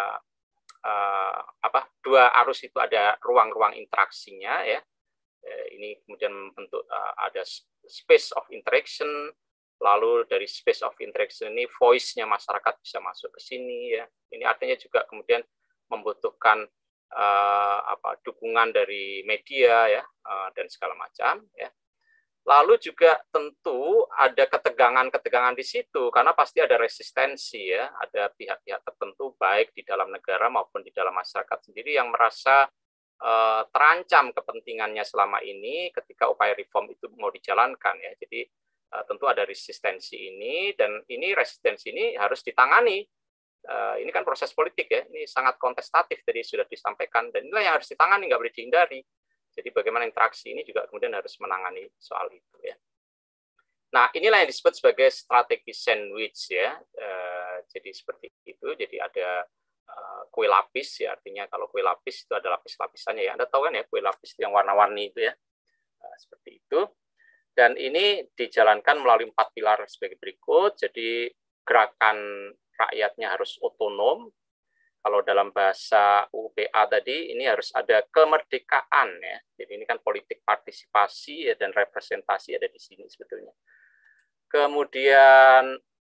Speaker 1: dua arus itu ada ruang-ruang interaksinya ya. Ini kemudian bentuk ada space of interaction, lalu dari space of interaction ini voice-nya masyarakat bisa masuk ke sini ya. Ini artinya juga kemudian membutuhkan dukungan dari media ya, dan segala macam ya. Lalu juga tentu ada ketegangan-ketegangan di situ, karena pasti ada resistensi ya, ada pihak-pihak tertentu baik di dalam negara maupun di dalam masyarakat sendiri yang merasa terancam kepentingannya selama ini ketika upaya reform itu mau dijalankan ya. Jadi tentu ada resistensi ini, dan ini resistensi ini harus ditangani. Ini kan proses politik ya, ini sangat kontestatif tadi sudah disampaikan, dan inilah yang harus ditangani, nggak boleh dihindari. Jadi bagaimana interaksi ini juga kemudian harus menangani soal itu ya. Nah, inilah yang disebut sebagai strategi sandwich ya. Jadi seperti itu. Jadi ada kue lapis ya, artinya kalau kue lapis itu ada lapis-lapisannya ya. Anda tahu kan ya, kue lapis yang warna-warni itu ya. Seperti itu. Dan ini dijalankan melalui 4 pilar sebagai berikut. Jadi gerakan rakyatnya harus otonom. Kalau dalam bahasa UPA tadi, ini harus ada kemerdekaan ya. Jadi ini kan politik partisipasi ya, dan representasi ada di sini sebetulnya. Kemudian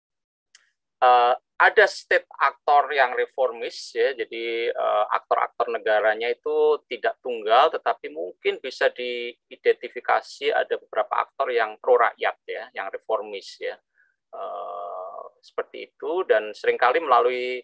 Speaker 1: ada state aktor yang reformis ya. Jadi aktor-aktor negaranya itu tidak tunggal, tetapi mungkin bisa diidentifikasi ada beberapa aktor yang pro rakyat ya, yang reformis ya. Seperti itu, dan seringkali melalui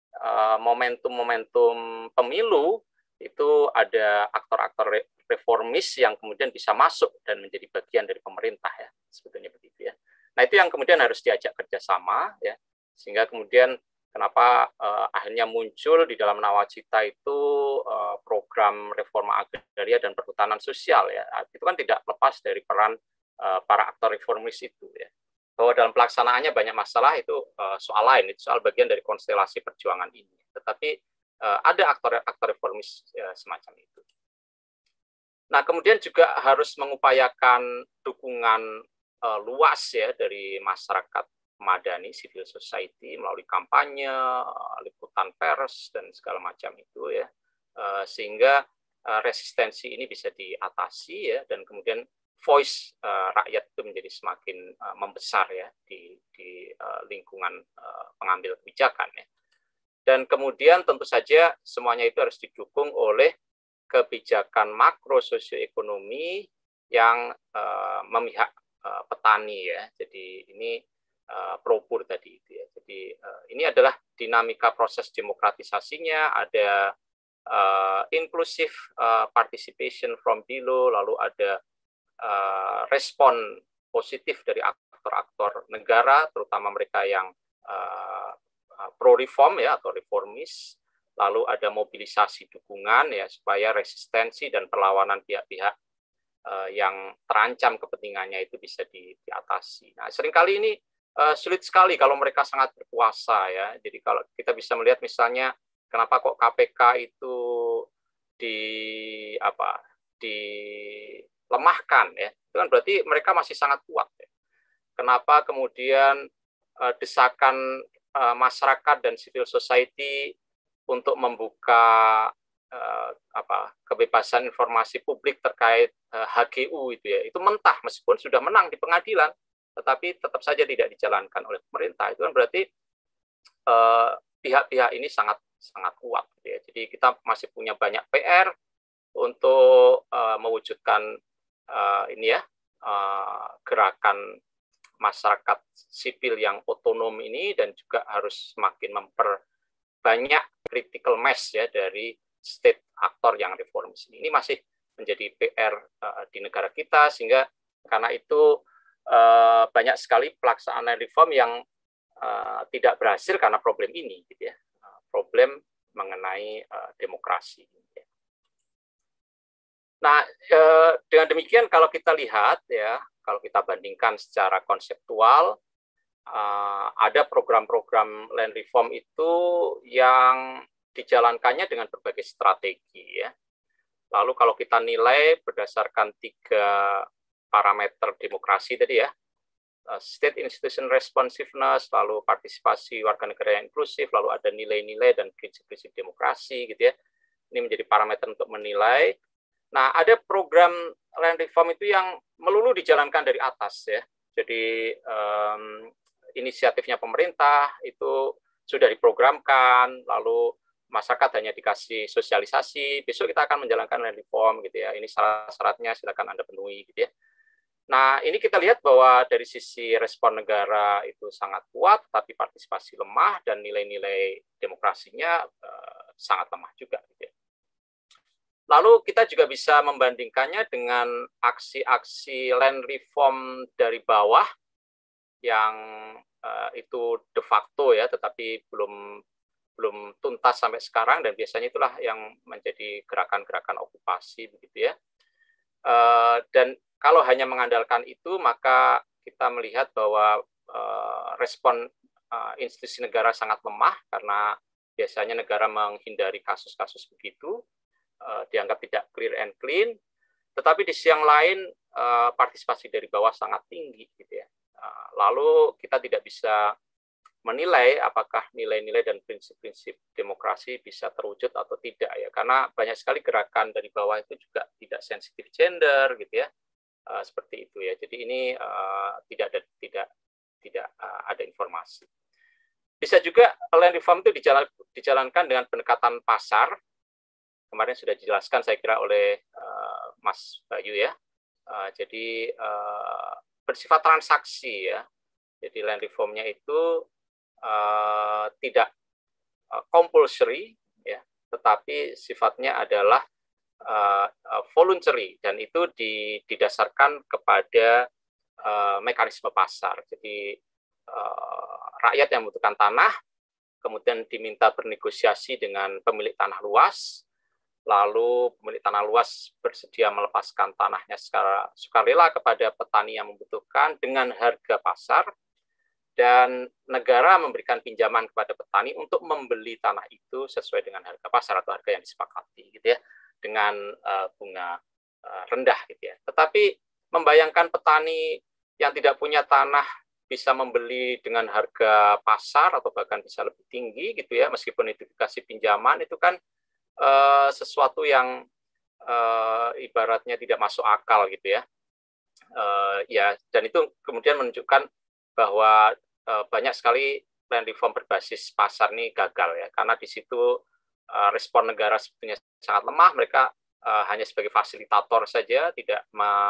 Speaker 1: momentum-momentum pemilu itu ada aktor-aktor reformis yang kemudian bisa masuk dan menjadi bagian dari pemerintah ya, sebetulnya begitu ya. Nah itu yang kemudian harus diajak kerjasama ya, sehingga kemudian kenapa akhirnya muncul di dalam nawacita itu program reforma agraria dan perhutanan sosial ya, itu kan tidak lepas dari peran para aktor reformis itu ya. Bahwa dalam pelaksanaannya banyak masalah itu soal lain, itu soal bagian dari konstelasi perjuangan ini. Tetapi ada aktor-aktor reformis semacam itu. Nah, kemudian juga harus mengupayakan dukungan luas ya dari masyarakat madani, civil society melalui kampanye, liputan pers dan segala macam itu ya, sehingga resistensi ini bisa diatasi ya, dan kemudian voice rakyat itu menjadi semakin membesar ya di lingkungan pengambil kebijakan ya. Dan kemudian tentu saja semuanya itu harus didukung oleh kebijakan makro sosioekonomi yang memihak petani ya. Jadi ini pro-pur tadi itu ya. Jadi ini adalah dinamika proses demokratisasinya, ada inclusive participation from below, lalu ada respon positif dari aktor-aktor negara, terutama mereka yang pro-reform ya atau reformis, lalu ada mobilisasi dukungan ya supaya resistensi dan perlawanan pihak-pihak yang terancam kepentingannya itu bisa diatasi. Nah, seringkali ini sulit sekali kalau mereka sangat berkuasa ya. Jadi kalau kita bisa melihat misalnya kenapa kok KPK itu dilemahkan ya, itu kan berarti mereka masih sangat kuat ya. Kenapa kemudian desakan masyarakat dan civil society untuk membuka kebebasan informasi publik terkait HGU itu mentah meskipun sudah menang di pengadilan, tetapi tetap saja tidak dijalankan oleh pemerintah. Itu kan berarti pihak-pihak ini sangat kuat gitu ya. Jadi kita masih punya banyak PR untuk mewujudkan gerakan masyarakat sipil yang otonom ini, dan juga harus semakin memperbanyak critical mass ya dari state aktor yang reformis ini. Ini masih menjadi PR di negara kita, sehingga karena itu banyak sekali pelaksanaan reform yang tidak berhasil karena problem ini gitu ya. Problem mengenai demokrasi. Nah, dengan demikian kalau kita lihat ya, kalau kita bandingkan secara konseptual, ada program-program land reform itu yang dijalankannya dengan berbagai strategi ya. Lalu kalau kita nilai berdasarkan 3 parameter demokrasi tadi ya, state institution responsiveness, lalu partisipasi warga negara yang inklusif, lalu ada nilai-nilai dan prinsip-prinsip demokrasi gitu ya. Ini menjadi parameter untuk menilai. Nah, ada program land reform itu yang melulu dijalankan dari atas ya. Jadi inisiatifnya pemerintah itu sudah diprogramkan, lalu masyarakat hanya dikasih sosialisasi, besok kita akan menjalankan land reform gitu ya. Ini syarat-syaratnya silakan Anda penuhi gitu ya. Nah, ini kita lihat bahwa dari sisi respon negara itu sangat kuat, tapi partisipasi lemah dan nilai-nilai demokrasinya sangat lemah juga gitu ya. Lalu kita juga bisa membandingkannya dengan aksi-aksi land reform dari bawah yang itu de facto ya, tetapi belum tuntas sampai sekarang, dan biasanya itulah yang menjadi gerakan-gerakan okupasi begitu ya. Dan kalau hanya mengandalkan itu, maka kita melihat bahwa respon institusi negara sangat lemah, karena biasanya negara menghindari kasus-kasus begitu, dianggap tidak clear and clean, tetapi di sisi yang lain partisipasi dari bawah sangat tinggi gitu ya. Lalu kita tidak bisa menilai apakah nilai-nilai dan prinsip-prinsip demokrasi bisa terwujud atau tidak ya, karena banyak sekali gerakan dari bawah itu juga tidak sensitif gender gitu ya, seperti itu ya. Jadi ini tidak ada informasi. Bisa juga land reform itu dijalankan dengan pendekatan pasar. Kemarin sudah dijelaskan saya kira oleh Mas Bayu ya. Jadi bersifat transaksi ya. Jadi land reformnya itu tidak compulsory, ya, tetapi sifatnya adalah voluntary, dan itu didasarkan kepada mekanisme pasar. Jadi rakyat yang membutuhkan tanah kemudian diminta bernegosiasi dengan pemilik tanah luas, lalu pemilik tanah luas bersedia melepaskan tanahnya secara sukarela kepada petani yang membutuhkan dengan harga pasar, dan negara memberikan pinjaman kepada petani untuk membeli tanah itu sesuai dengan harga pasar atau harga yang disepakati, gitu ya, dengan bunga rendah, gitu ya. Tetapi membayangkan petani yang tidak punya tanah bisa membeli dengan harga pasar atau bahkan bisa lebih tinggi, gitu ya, meskipun itu dikasih pinjaman, itu kan sesuatu yang ibaratnya tidak masuk akal, gitu ya. Ya, dan itu kemudian menunjukkan bahwa banyak sekali land reform berbasis pasar ini gagal, ya, karena di situ respon negara sebetulnya sangat lemah. Mereka hanya sebagai fasilitator saja, tidak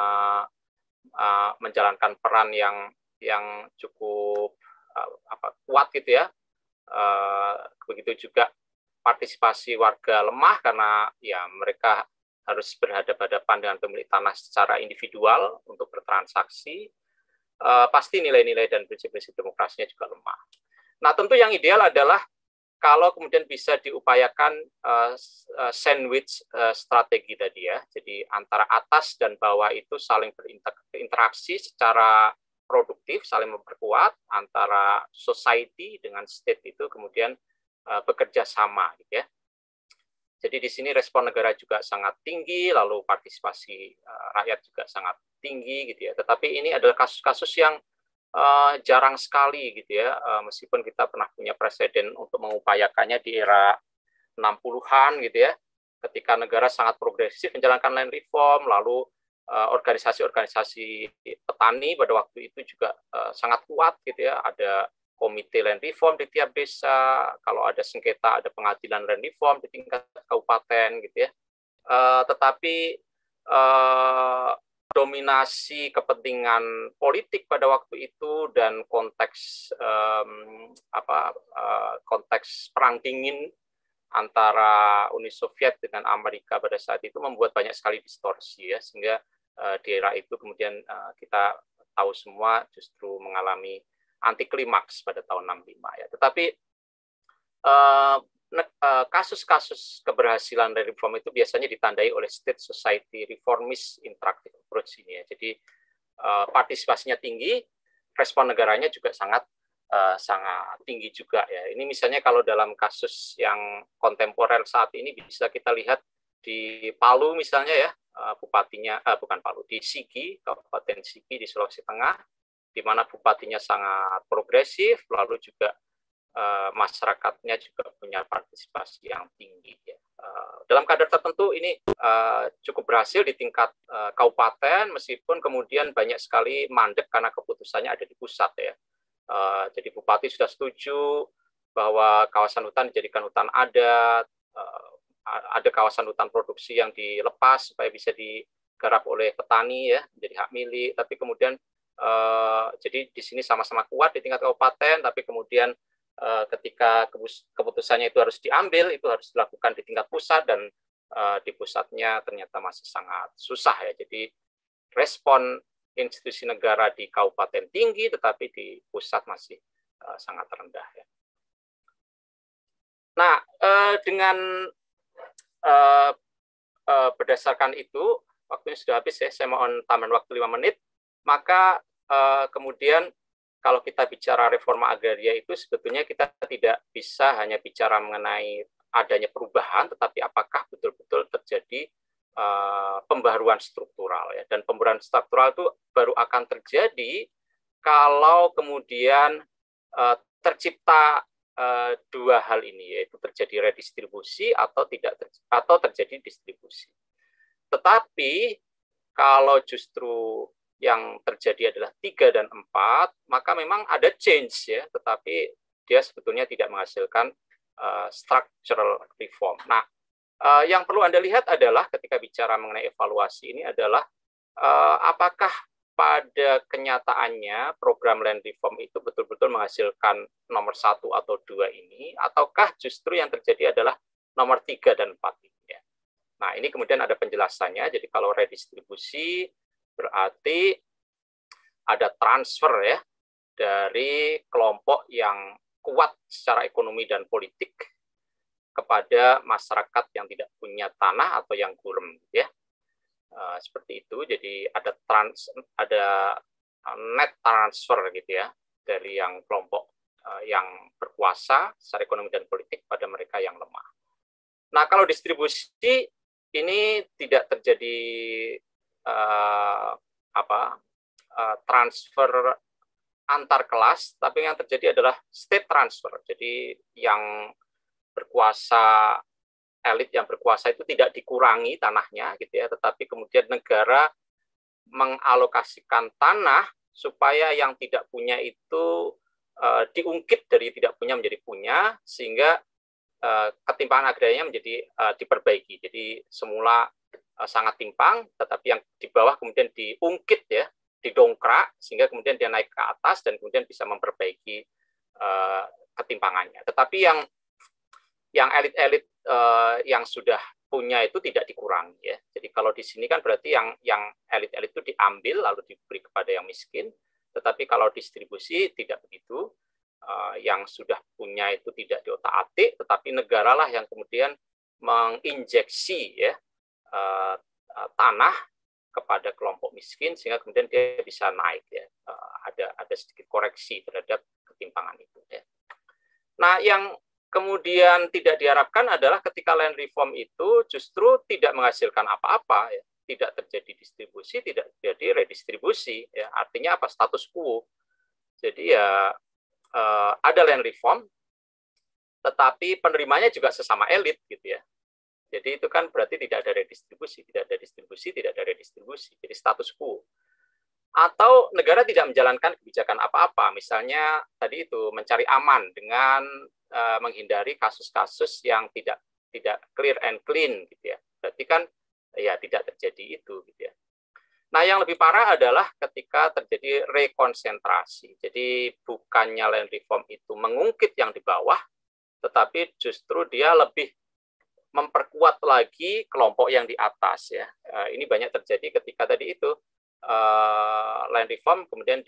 Speaker 1: menjalankan peran yang cukup kuat, gitu ya. Begitu juga partisipasi warga lemah karena ya mereka harus berhadapan-hadapan dengan pemilik tanah secara individual untuk bertransaksi. Pasti nilai-nilai dan prinsip-prinsip demokrasinya juga lemah. Nah, tentu yang ideal adalah kalau kemudian bisa diupayakan sandwich strategi tadi, ya. Jadi antara atas dan bawah itu saling berinteraksi secara produktif, saling memperkuat, antara society dengan state itu kemudian bekerja sama, gitu ya. Jadi di sini respon negara juga sangat tinggi, lalu partisipasi rakyat juga sangat tinggi, gitu ya. Tetapi ini adalah kasus-kasus yang jarang sekali, gitu ya. Meskipun kita pernah punya presiden untuk mengupayakannya di era 60-an, gitu ya. Ketika negara sangat progresif menjalankan land reform, lalu organisasi-organisasi petani pada waktu itu juga sangat kuat, gitu ya. Ada komite land reform di tiap desa, kalau ada sengketa ada pengadilan land reform di tingkat kabupaten, gitu ya. Tetapi dominasi kepentingan politik pada waktu itu dan konteks konteks perang dingin antara Uni Soviet dengan Amerika pada saat itu membuat banyak sekali distorsi, ya, sehingga di era itu kemudian kita tahu semua justru mengalami anti klimaks pada tahun 65, ya. Tetapi kasus-kasus keberhasilan reform itu biasanya ditandai oleh state society reformist interactive approach ini, ya. Jadi partisipasinya tinggi, respon negaranya juga sangat tinggi juga, ya. Ini misalnya kalau dalam kasus yang kontemporer saat ini bisa kita lihat di Palu misalnya, ya, bupatinya bukan Palu, di Sigi, Kabupaten Sigi di Sulawesi Tengah, di mana bupatinya sangat progresif, lalu juga masyarakatnya juga punya partisipasi yang tinggi, ya. Dalam kadar tertentu ini cukup berhasil di tingkat kabupaten, meskipun kemudian banyak sekali mandek karena keputusannya ada di pusat, ya. Jadi bupati sudah setuju bahwa kawasan hutan dijadikan hutan adat, ada kawasan hutan produksi yang dilepas supaya bisa digarap oleh petani, ya, menjadi hak milik. Tapi kemudian jadi di sini sama-sama kuat di tingkat kabupaten, tapi kemudian ketika keputusannya itu harus diambil, itu harus dilakukan di tingkat pusat, dan di pusatnya ternyata masih sangat susah, ya. Jadi respon institusi negara di kabupaten tinggi, tetapi di pusat masih sangat rendah, ya. Nah, dengan berdasarkan itu, waktunya sudah habis, ya. Saya mohon tambahan waktu 5 menit. Maka kemudian kalau kita bicara reforma agraria itu sebetulnya kita tidak bisa hanya bicara mengenai adanya perubahan, tetapi apakah betul-betul terjadi pembaruan struktural, ya. Dan pembaruan struktural itu baru akan terjadi kalau kemudian tercipta dua hal ini, yaitu terjadi redistribusi atau terjadi distribusi. Tetapi kalau justru yang terjadi adalah 3 dan 4, maka memang ada change, ya, tetapi dia sebetulnya tidak menghasilkan structural reform. Nah, yang perlu Anda lihat adalah ketika bicara mengenai evaluasi ini adalah apakah pada kenyataannya program land reform itu betul-betul menghasilkan nomor 1 atau 2 ini, ataukah justru yang terjadi adalah nomor 3 dan 4 ini ya. Nah, ini kemudian ada penjelasannya. Jadi kalau redistribusi berarti ada transfer ya dari kelompok yang kuat secara ekonomi dan politik kepada masyarakat yang tidak punya tanah atau yang gurem ya. Seperti itu. Jadi ada net transfer gitu ya dari yang kelompok yang berkuasa secara ekonomi dan politik pada mereka yang lemah. Nah, kalau distribusi ini tidak terjadi transfer antar kelas, tapi yang terjadi adalah state transfer. Jadi yang berkuasa, elit yang berkuasa itu tidak dikurangi tanahnya gitu ya, tetapi kemudian negara mengalokasikan tanah supaya yang tidak punya itu diungkit dari tidak punya menjadi punya, sehingga ketimpangan agrarianya menjadi diperbaiki. Jadi semula sangat timpang, tetapi yang di bawah kemudian diungkit ya, didongkrak, sehingga kemudian dia naik ke atas dan kemudian bisa memperbaiki ketimpangannya. Tetapi yang elit-elit yang sudah punya itu tidak dikurangi ya. Jadi kalau di sini kan berarti yang elit-elit itu diambil lalu diberi kepada yang miskin, tetapi kalau distribusi tidak begitu. Yang sudah punya itu tidak diotak-atik, tetapi negaralah yang kemudian menginjeksi ya tanah kepada kelompok miskin sehingga kemudian dia bisa naik ya. Ada sedikit koreksi terhadap ketimpangan itu ya. Nah, yang kemudian tidak diharapkan adalah ketika land reform itu justru tidak menghasilkan apa-apa ya. Tidak terjadi distribusi, tidak terjadi redistribusi ya. Artinya apa? Status quo. Jadi ya ada land reform, tetapi penerimanya juga sesama elit gitu ya. Jadi itu kan berarti tidak ada redistribusi, tidak ada distribusi, tidak ada redistribusi. Jadi status quo. Atau negara tidak menjalankan kebijakan apa-apa, misalnya tadi itu mencari aman dengan menghindari kasus-kasus yang tidak clear and clean gitu ya. Berarti kan ya tidak terjadi itu gitu ya. Nah, yang lebih parah adalah ketika terjadi rekonsentrasi. Jadi bukannya land reform itu mengungkit yang di bawah, tetapi justru dia lebih memperkuat lagi kelompok yang di atas ya. Ini banyak terjadi ketika tadi itu land reform kemudian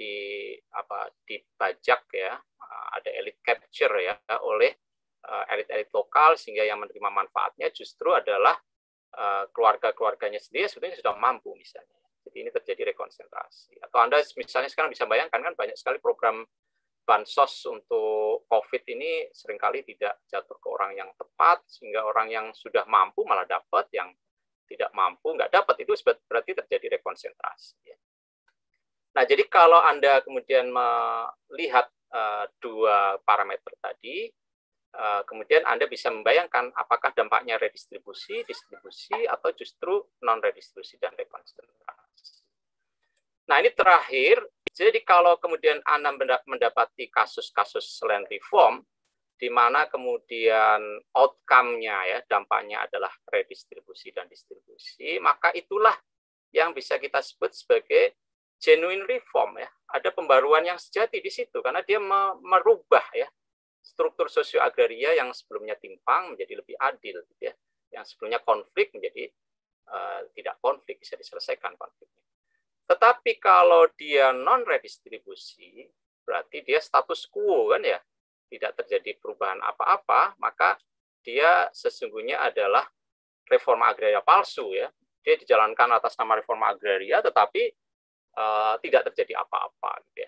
Speaker 1: dibajak ya, ada elite capture ya oleh elit-elit lokal, sehingga yang menerima manfaatnya justru adalah keluarga-keluarganya sendiri sebetulnya sudah mampu misalnya. Jadi ini terjadi rekonsentrasi. Atau Anda misalnya sekarang bisa bayangkan kan banyak sekali program bansos untuk COVID ini seringkali tidak jatuh ke orang yang tepat, sehingga orang yang sudah mampu malah dapat, yang tidak mampu nggak dapat. Itu berarti terjadi rekonsentrasi. Nah, jadi kalau Anda kemudian melihat dua parameter tadi, kemudian Anda bisa membayangkan apakah dampaknya redistribusi, distribusi, atau justru non-redistribusi dan rekonsentrasi. Nah, ini terakhir, jadi kalau kemudian Anda mendapati kasus-kasus land reform, di mana kemudian outcome-nya ya, dampaknya adalah redistribusi dan distribusi, maka itulah yang bisa kita sebut sebagai genuine reform ya. Ada pembaruan yang sejati di situ, karena dia merubah ya struktur sosio-agraria yang sebelumnya timpang menjadi lebih adil gitu ya. Yang sebelumnya konflik menjadi tidak konflik, bisa diselesaikan konfliknya. Tetapi kalau dia non-redistribusi, berarti dia status quo kan ya, tidak terjadi perubahan apa-apa, maka dia sesungguhnya adalah reforma agraria palsu ya. Dia dijalankan atas nama reforma agraria, tetapi tidak terjadi apa-apa gitu ya.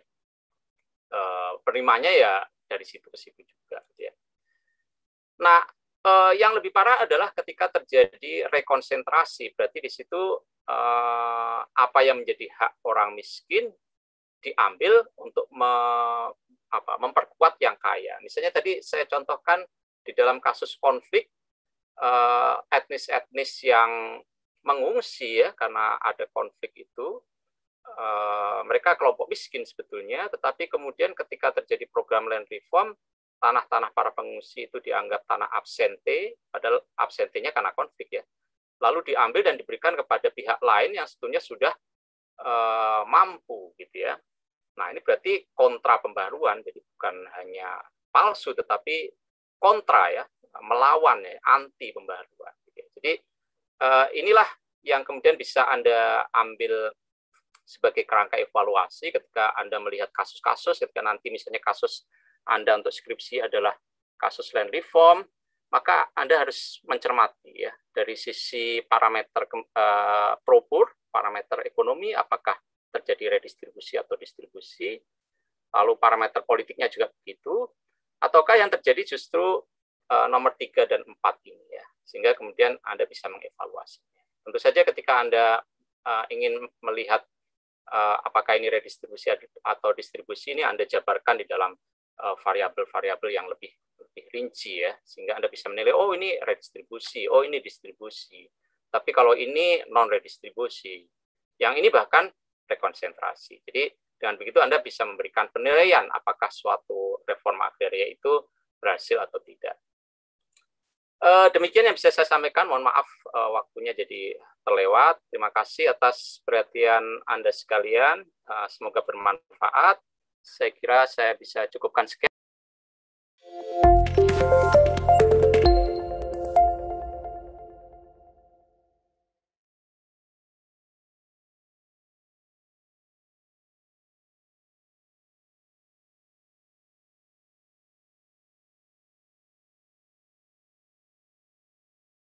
Speaker 1: Penerimanya ya dari situ ke situ juga gitu ya. Nah, yang lebih parah adalah ketika terjadi rekonsentrasi, berarti di situ apa yang menjadi hak orang miskin diambil untuk memperkuat yang kaya. Misalnya tadi saya contohkan di dalam kasus konflik etnis-etnis yang mengungsi ya karena ada konflik itu, mereka kelompok miskin sebetulnya, tetapi kemudian ketika terjadi program land reform, tanah-tanah para pengungsi itu dianggap tanah absente, padahal absentenya karena konflik ya. Lalu diambil dan diberikan kepada pihak lain yang sebetulnya sudah mampu gitu ya. Nah, ini berarti kontra pembaruan, jadi bukan hanya palsu tetapi kontra ya, melawan ya, anti pembaruan. Jadi inilah yang kemudian bisa Anda ambil sebagai kerangka evaluasi ketika Anda melihat kasus-kasus, ketika nanti misalnya kasus Anda untuk skripsi adalah kasus land reform, maka Anda harus mencermati ya dari sisi parameter propur, parameter ekonomi, apakah terjadi redistribusi atau distribusi, lalu parameter politiknya juga begitu, ataukah yang terjadi justru nomor 3 dan 4 ini ya, sehingga kemudian Anda bisa mengevaluasinya. Tentu saja ketika Anda ingin melihat apakah ini redistribusi atau distribusi, ini Anda jabarkan di dalam variabel-variabel yang lebih rinci ya, sehingga Anda bisa menilai, oh ini redistribusi, oh ini distribusi. Tapi kalau ini non-redistribusi, yang ini bahkan rekonsentrasi. Jadi dengan begitu Anda bisa memberikan penilaian apakah suatu reforma agraria itu berhasil atau tidak. Demikian yang bisa saya sampaikan. Mohon maaf waktunya jadi terlewat. Terima kasih atas perhatian Anda sekalian. Semoga bermanfaat. Saya kira saya bisa cukupkan sekian.